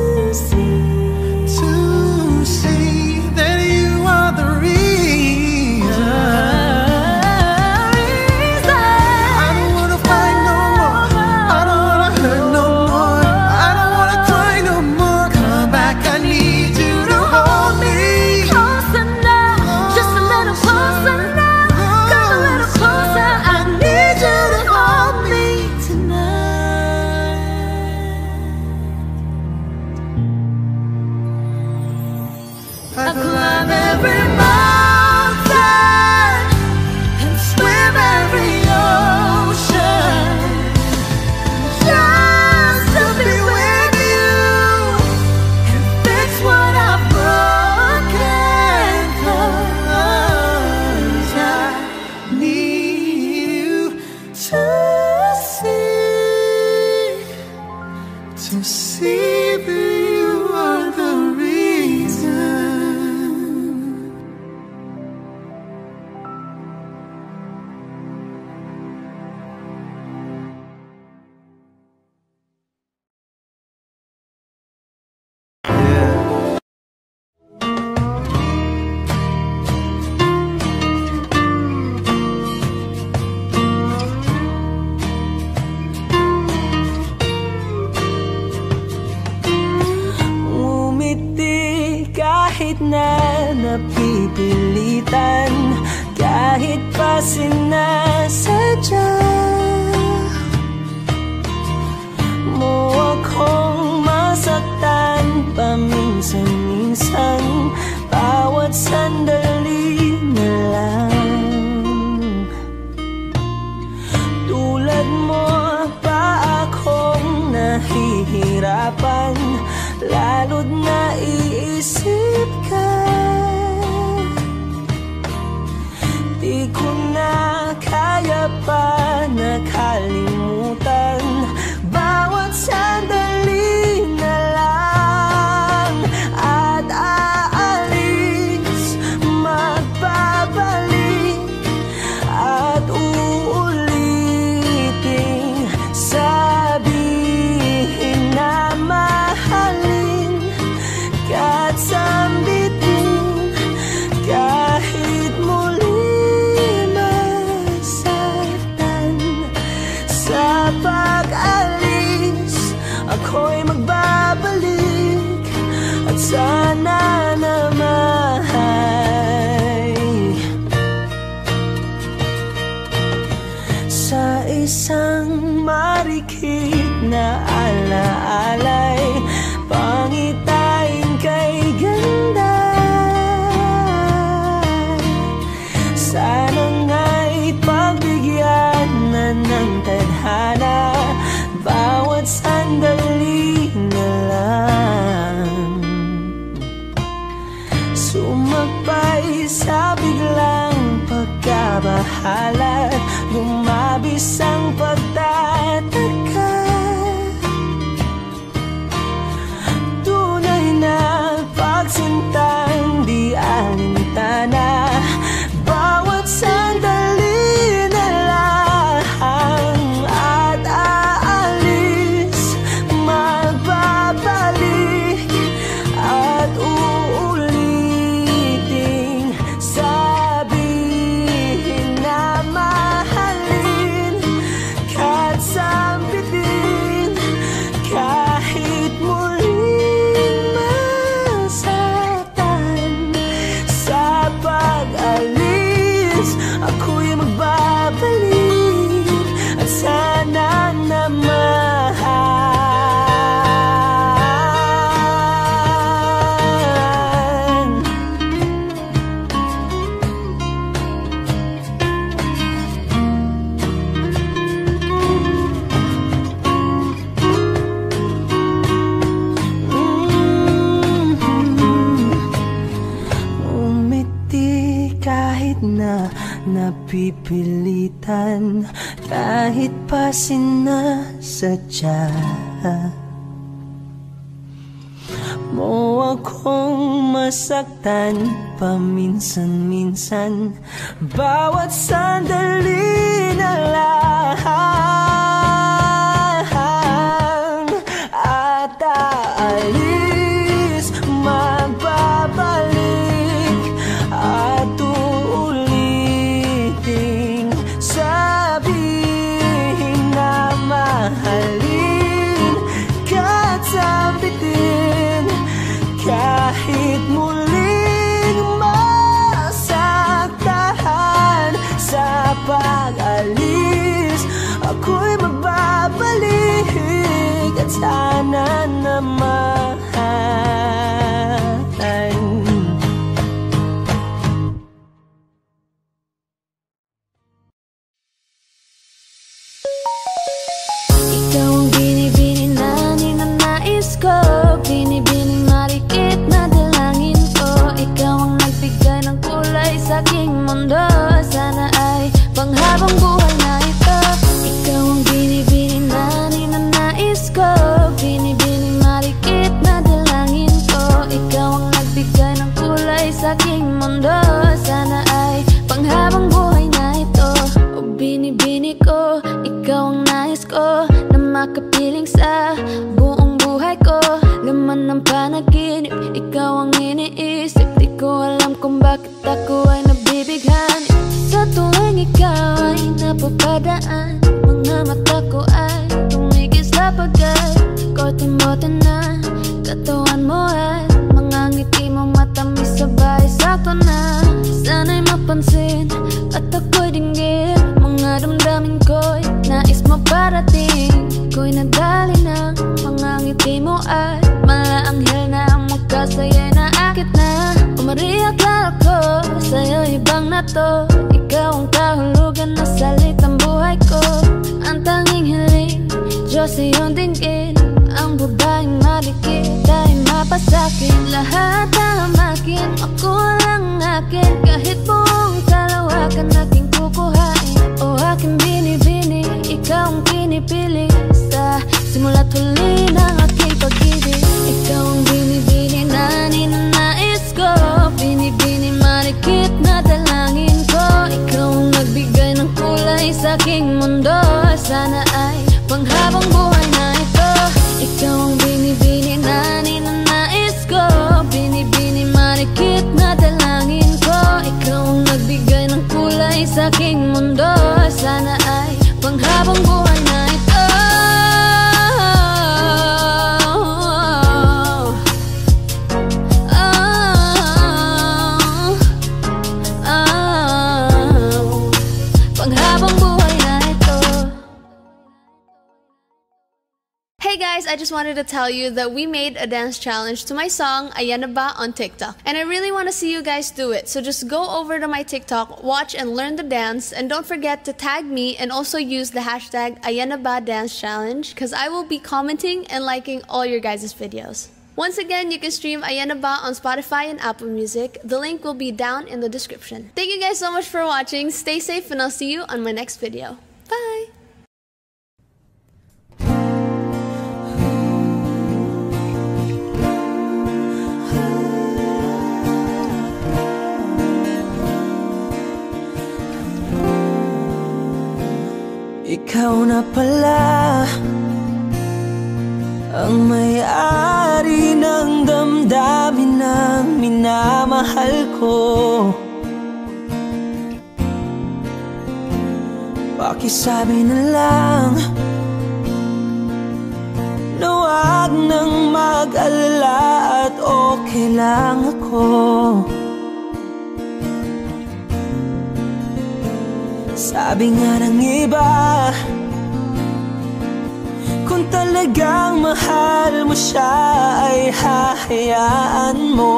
see that you are the reason. I don't wanna fight no more. I don't wanna hurt no more. I don't wanna cry no more. Come back, I need you to hold me. Closer now, just a little closer now. Come a little closer, I need you to hold me tonight. I climb every mountain and swim every ocean just to be with you and fix what I've broken. 'Cause I Need you to see that you are the reason. Umiti kahit na napipilitan, kahit pa sinasadya mo akong masaktan paminsan-minsan, bawat sandali na lang. Tulad mo pa akong nahihirapan, lalo't naiisip ka. Di ko na kaya pa nakalimutan, bawat sandali na lang. At aalis Sana nga'y pagbigyan na ng tadhana, bawat sandali na lang. Sumakbay sa biglang pagkabahala, lumabis ang pagtataka. Tunay na pagsintang di alintana, bawat sandali na lang. At aalis, magbabalik at uulitin, sabihin na mahalin kahit sambitin, kahit muling masaktan. Sa pag-alis, ako'y magbabalik at sana naman umiti kahit na napipilitan, kahit pa sinasadya mo akong masaktan paminsan-minsan, bawat sandali na lang. At aalis, magbabalik at uulitin, sabihin na mahalin kahit sambitin, kahit muling masaktan. Sa pag-alis, ako'y magbabalik at sana naman. Ikaw ang binibining na ninanais ko, binibining marikit na dalangin ko. Ikaw ang nagbigay ng kulay sa aking mundo, sana ay panghabang buhay na ito. Ikaw ang binibining na ninanais ko, binibining marikit na dalangin ko. Ikaw ang nagbigay ng kulay sa aking mundo, sana ay panghabang buhay na ito. O binibini ko, ikaw ang nais ko na makapiling sa buong buhay ko. Laman ng panaginip, ikaw ang iniisip. Di ko alam kung bakit ako ay nabibighani. Sa tuwing ikaw ay napapadaan, mga mata ko ay tumigil sa pagkat kote-mote na katawan mo at mga ngiti mong matamis sabay sakto na. Sana'y mapansin at ako'y dinggin, mga damdamin ko'y nais mo parating. Ko'y nadali ng mga ngiti mo at malaanghel na ang mukha sa'yo'y naakit na. Umariyak lang ako sa'yo, ibang na to. Ikaw ang kahulugan na salitang buhay ko. Ang tanging hiling, Diyos iyong dinggin. Ang babaeng malikit ay mapasakit. Lahat ang akin, ako lang akin. Kahit buong kalawakan aking kukuhain. O aking binibini, ikaw ang pinipili. Sa simula't huli ng aking pag-ibig. Ikaw ang binibini na ninanais ko, binibini marikit na dalangin ko. Ikaw ang nagbigay ng kulay sa aking mundo, sana ay panghabang buhay na ito. Ikaw ang binibini na ninanais ko, binibini marikit na dalangin ko. Ikaw ang nagbigay ng kulay sa aking mundo, sana ay panghabang buhay na ito. Hey guys, I just wanted to tell you that we made a dance challenge to my song Ayan Na Ba on TikTok. And I really want to see you guys do it. So just go over to my TikTok, watch and learn the dance, and don't forget to tag me and also use the hashtag Ayan Na Ba Dance Challenge, because I will be commenting and liking all your guys' videos. Once again, you can stream Ayan Na Ba on Spotify and Apple Music. The link will be down in the description. Thank you guys so much for watching. Stay safe and I'll see you on my next video. Bye! Ikaw na pala ang may-ari ng damdamin ng minamahal ko. Pakisabi na lang na wag nang mag-alala at okay lang ako. Sabi nga ng iba, kung talagang mahal mo siya ay hahayaan mo.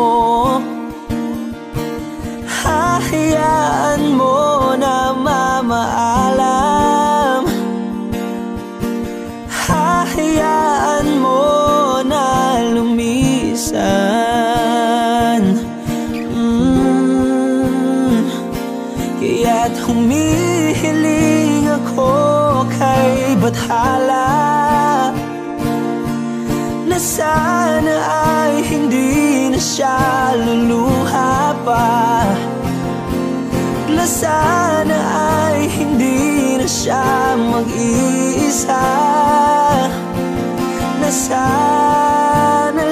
Hahayaan mo na mamaalam. Hahayaan mo na lumisan. Kaya't humihiling ako kay Bathala na sana ay hindi na siya luluha pa. Na sana ay hindi na siya mag-iisa. Na sana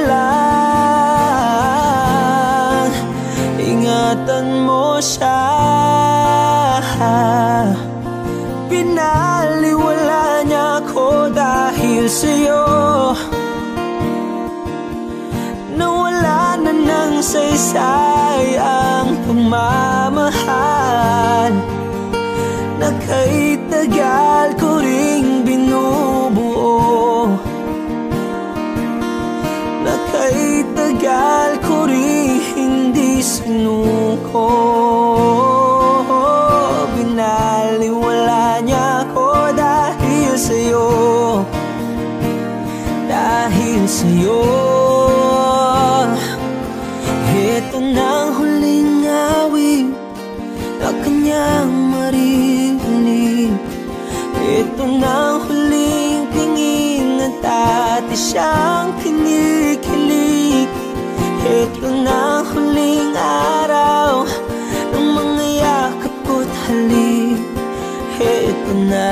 lang ingatan mo siya. Pinaliwala niya ako dahil sa'yo. Nawala na ng saysay ang pagmamahal na kay tagal ko ring binubuo. Na kay tagal ko ring hindi sinuko. Binaliwala niya ako dahil sa'yo. Dahil sa'yo. Ito na ang huling awit na kanyang maririnig. Ito na ang huling tingin at dati siyang kinikilig. Ito na ang huling araw ng mga yakap ko't halik. Ito na,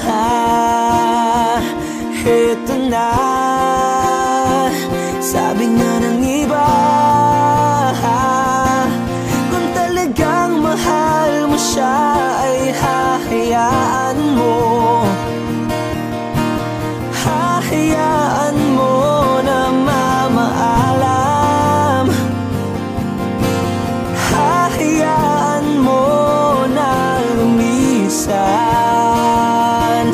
ito na. Sabi nga ng iba, kung talagang mahal mo siya ay hahayaan mo. Hahayaan mo na mamaalam. Hahayaan mo na lumisan.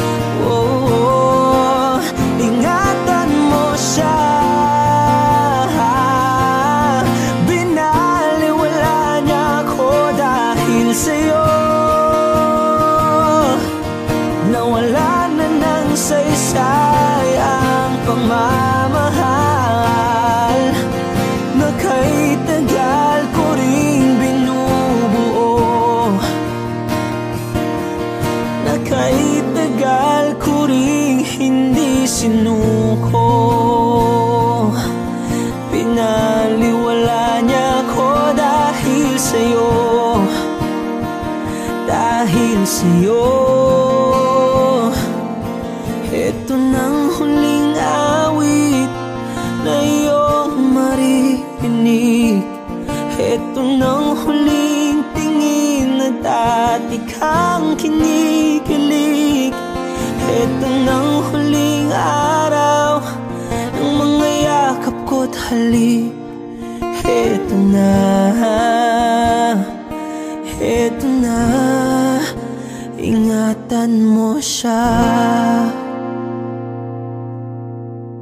Oh, ingatan mo siya. Binaliwala niya ako dahil sa'yo. Nawala na ng saysay ang pagmamahal na kay tagal ko ring binubuo. Na kay tagal ko ring hindi sinuko. Pinaliwala niya ako dahil sa'yo. Dahil sa'yo. Ito nang huling awit na iyong maririnig. Ito nang huling tingin na dati kang kinikilig. Ito nang huling araw ng mga yakap ko't halik. Ito na, ito na. Ingatan mo siya.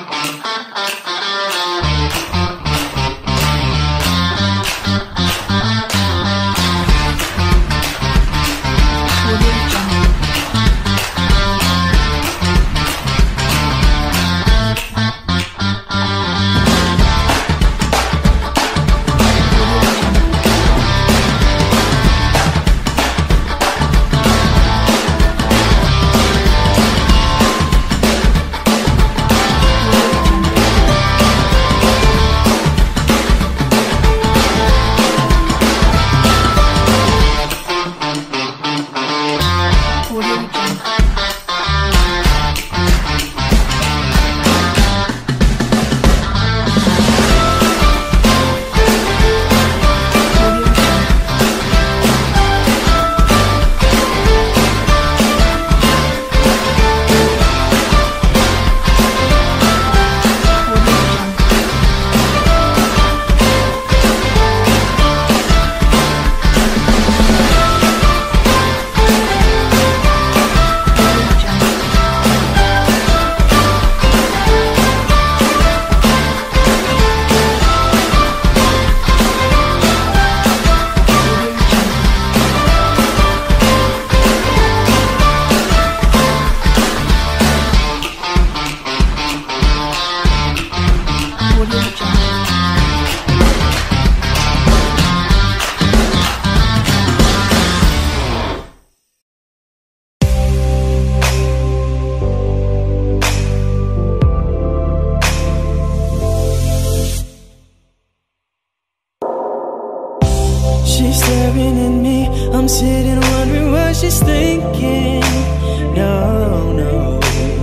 She's staring at me, I'm sitting wondering what she's thinking. No, no,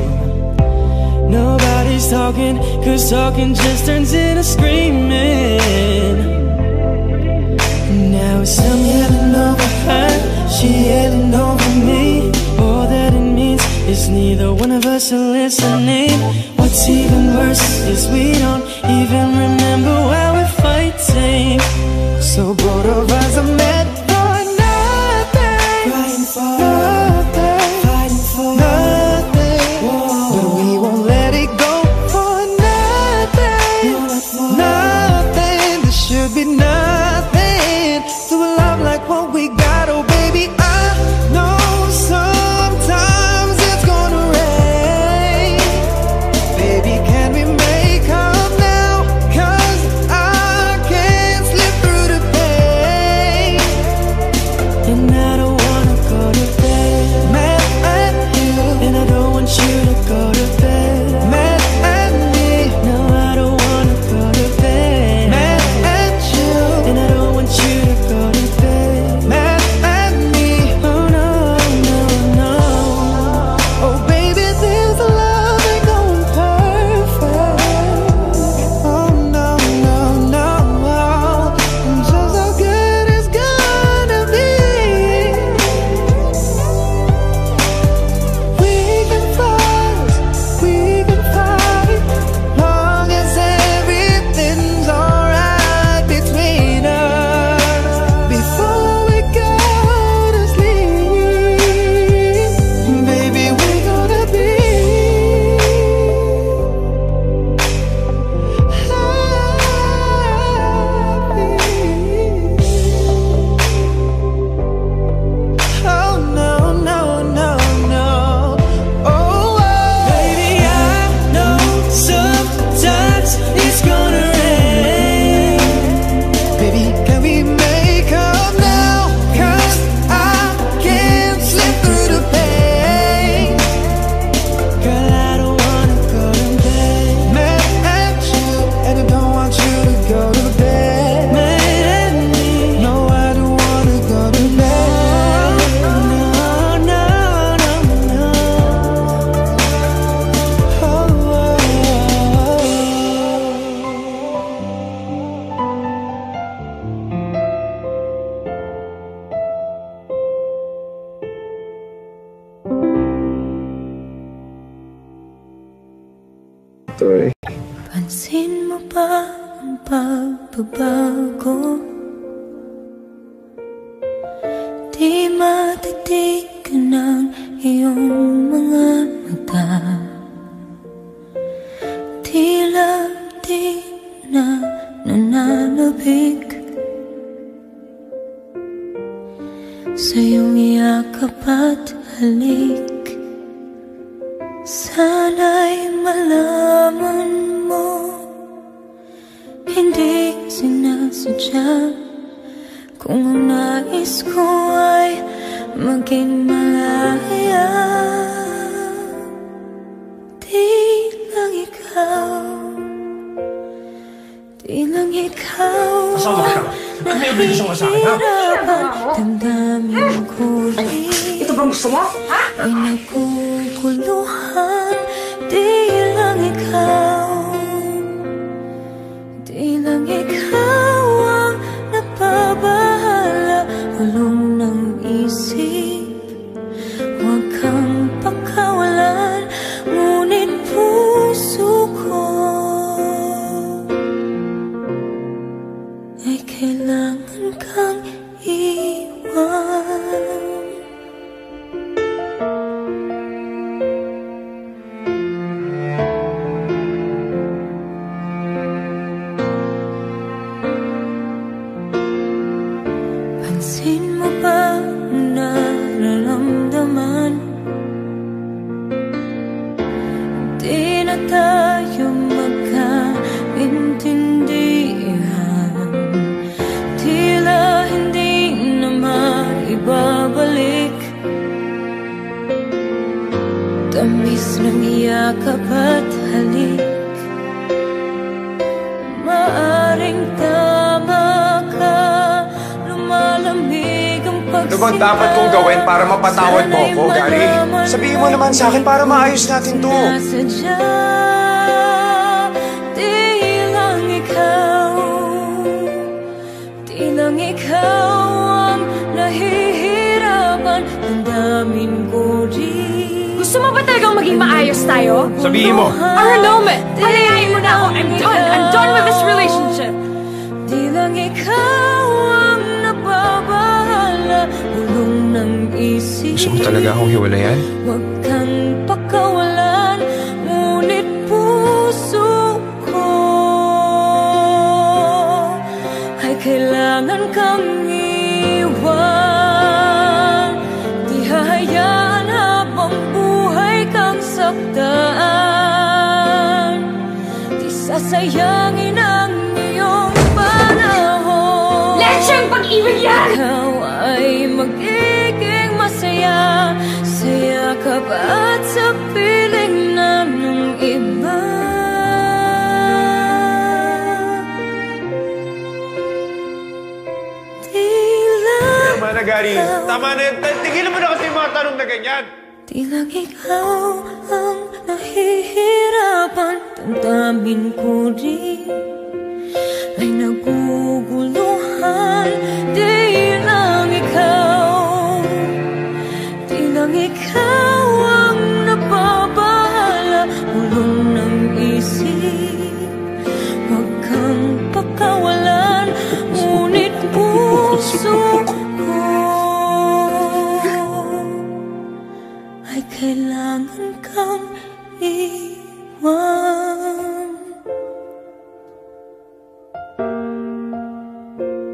nobody's talking, cause talking just turns into screaming. Now it's I'm yelling over her, she yelling over me. All that it means is neither one of us are listening. What's even worse is we don't even remember why we're fighting. So both of us are meant for nothing, fighting for nothing, fighting for nothing. Whoa. But we won't let it go for nothing, nothing. There should be nothing to a love like what we got. Oh baby, I know sometimes it's gonna rain. Baby, can we make up now? Cause I can't slip through the pain. And I don't wanna go to bed mad at you, and I don't want you to go to bed mad at me. No, I don't wanna go to bed mad at you, and I don't want you to go to bed mad at me. Oh no, no, no. Oh baby, this love ain't going perfect. Oh no, no, no. I'm just so good it's gonna be. We can fight, long as everything's alright between us. Before we go to sleep, baby, we're gonna be happy. Oh no, no, no, no. Oh, baby, I know sometimes it's gonna rain. Baby, can we make up now? Cause I can't slip through the pain. Girl, I don't wanna go to bed mad at you, and I don't want you to go to bed mad at me. No, I don't wanna go to bed. No, no, no, no. Pansin mo ba ang pagbabago? Di matitigan ng iyong mga mata. Di tila di na nananabik sa iyong yakap at halik. Sana'y malaman mo, hindi sinasadya. Kung ang nais ko ay maging malaya, di lang ikaw, di lang ikaw ang nahihirapan. Damdamin ko rin ito bang gusto mo? Ay naguguluhan. Di lang ikaw, di lang ikaw ang napabahala. Hulong ng isip, huwag kang pakawalan. Ngunit puso ko ay kailangan kang iwan. Pansin mo ba ang nararamdaman? Di na tayo magkaintindihan. Tila hindi na maibabalik. Tamis ng yakap at halik. Maaring tama ka, lumalamig ang pagsinta. Ano bang dapat kong gawin para mapatawad mo ako, Gary? Sabihin mo naman sa akin para maayos natin to. Sinasadya, di lang ikaw, di lang ikaw ang nahihirapan. Damdamin ko rin. Gusto mo ba talagang maging maayos tayo? Sabihin mo. Or no, palayain mo na ako. I'm done with this relationship. Di lang ikaw ang nababahala. Bulong ng isip. Gusto mo talaga akong hiwalayan? Huwag kang pakawalan. Ngunit puso ko ay kailangan kang iwan. Di hahayaan habang buhay kang saktan. Di sasayangin ang iyong panahon. Lecheng pag-ibig yan! Ikaw ay magiging masaya sa yakap at sa piling na ng iba. Tama na, Gary. Tama na yan. Tigilan mo na kasi yung mga tanong na ganyan. Di lang ikaw ang nahihirapan. Damdamin ko rin ay naguguluhan. Di lang ikaw, di lang ikaw ang nababahala. Bulong ng isip, huwag kang pakawalan. Ngunit puso ko ay kailangan kang iwan.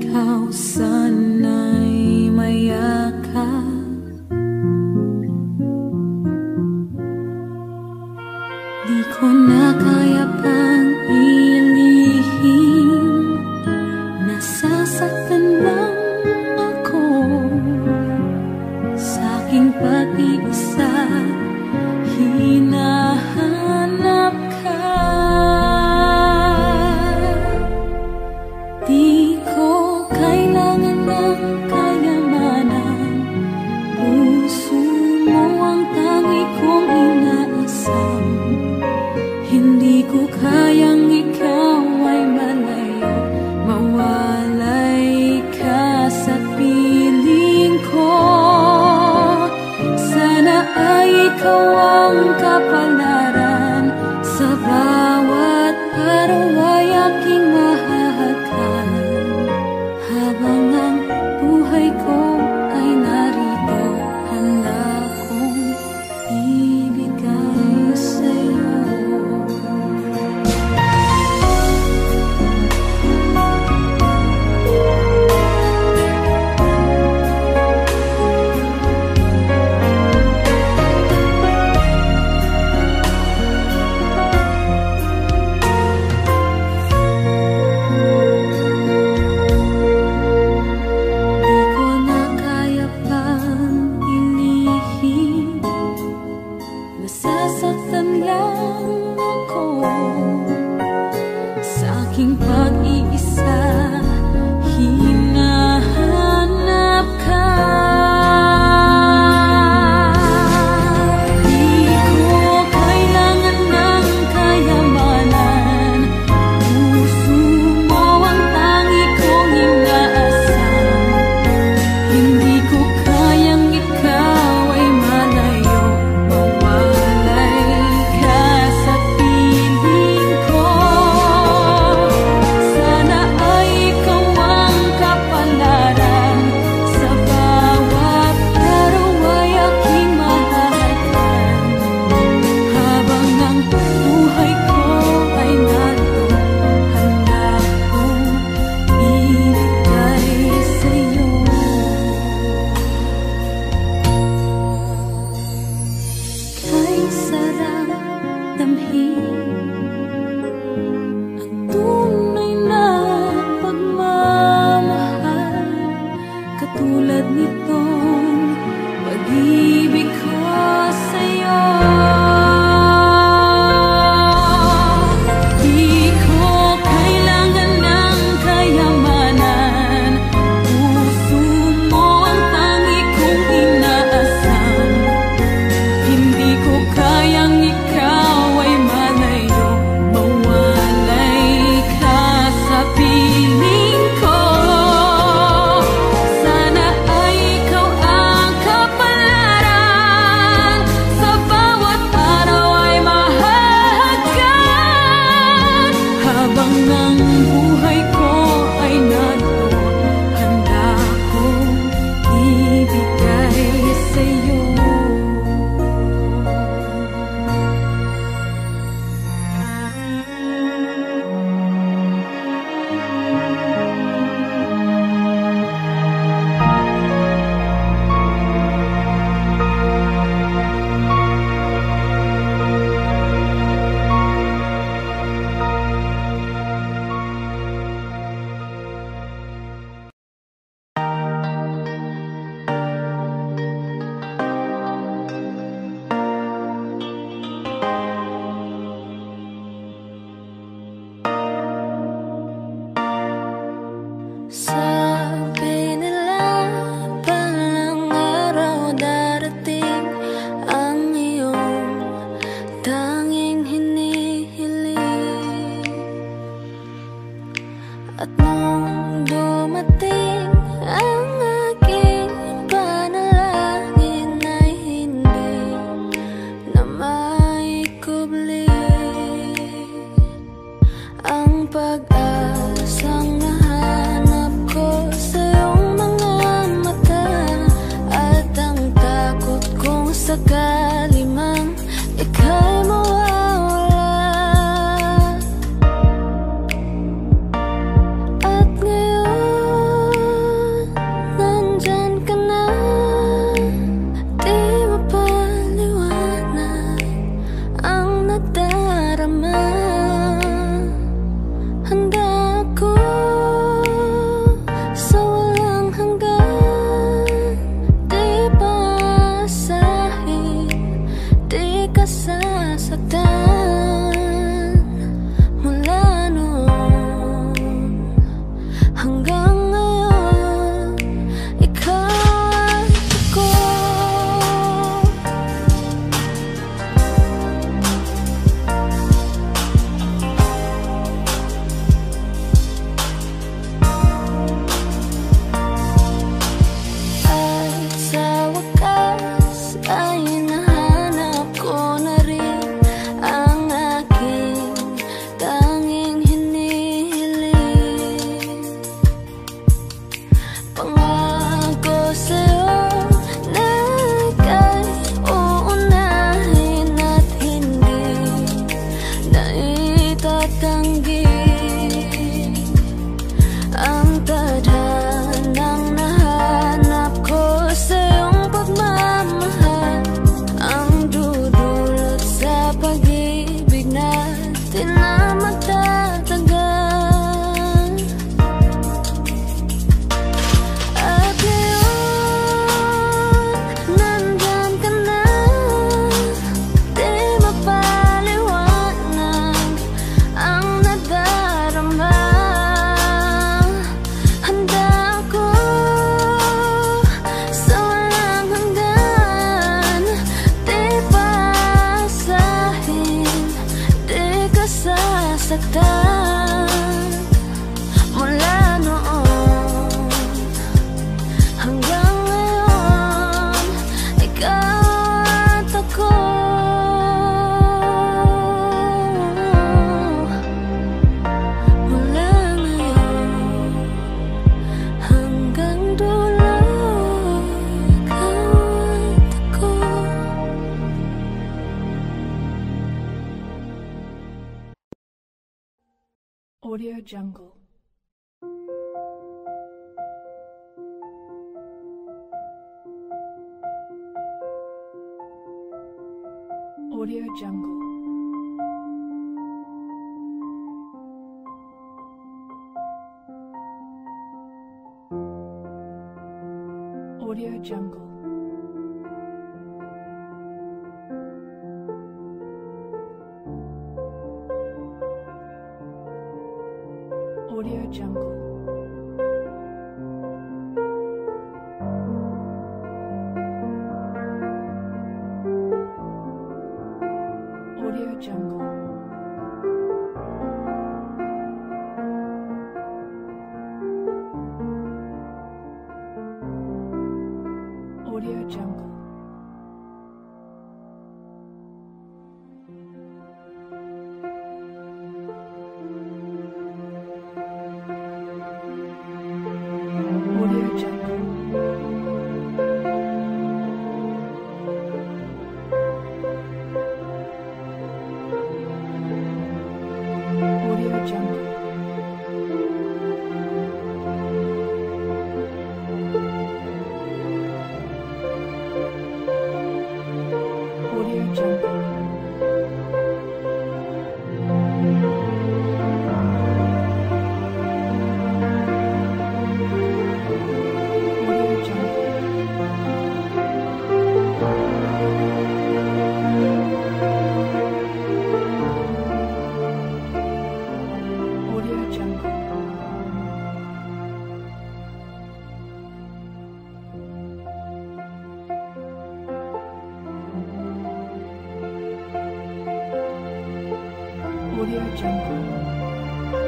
ikaw sana'y mayakap. Di ko na kaya pang ilihim, nasasaktan lang ako sa aking pag-iisa. Hinahanap ka, di ko kailangan ng kayamanan, puso mo ang tangi kong inaasam. Hindi ko kayang ikaw ay malayo, mawalay ka sa piling ko. Sana ay ikaw ang kapalaran, sa bawat araw ay aking mahahagan. Habang ang buhay ko ay narito, handa kong ibigay sa'yo. Nasasaktan lang ako sa aking pag-iisa. Hinahanap ka, di ko kailangan ng kayamanan, puso mo ang tangi kong inaasam. Hindi ko kayang ikaw ay malayo, katulad nitong pag-ibig ko sa'yo. Di ko kailangan ng kayamanan, puso mo ang tangi kong inaasam. Hindi ko kayang ikaw ay malayo, mawalay ka sa piling ko. Sabi nila palang araw darating ang iyong tanging hinihiling. At nung dumating ang aking panalangin ay hindi na maikubli ang pag-asang nahanap ko sa iyong mga mata, at ang takot kong sakali mang ika'y mawawala. At ngayon Audio Jungle. Audio Jungle. Audio Jungle. Audio Jungle. Audio Jungle. Audio Jungle. Audio Jungle. Audio Jungle. Audio Jungle. Audio Jungle. Audio Jungle. Audio Jungle.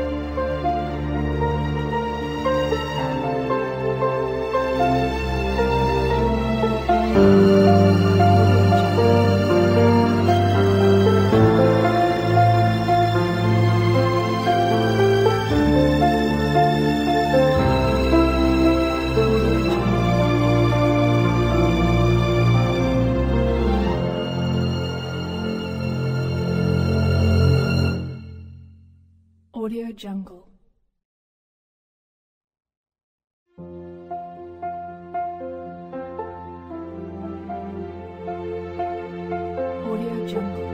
Audio Jungle. Audio Jungle.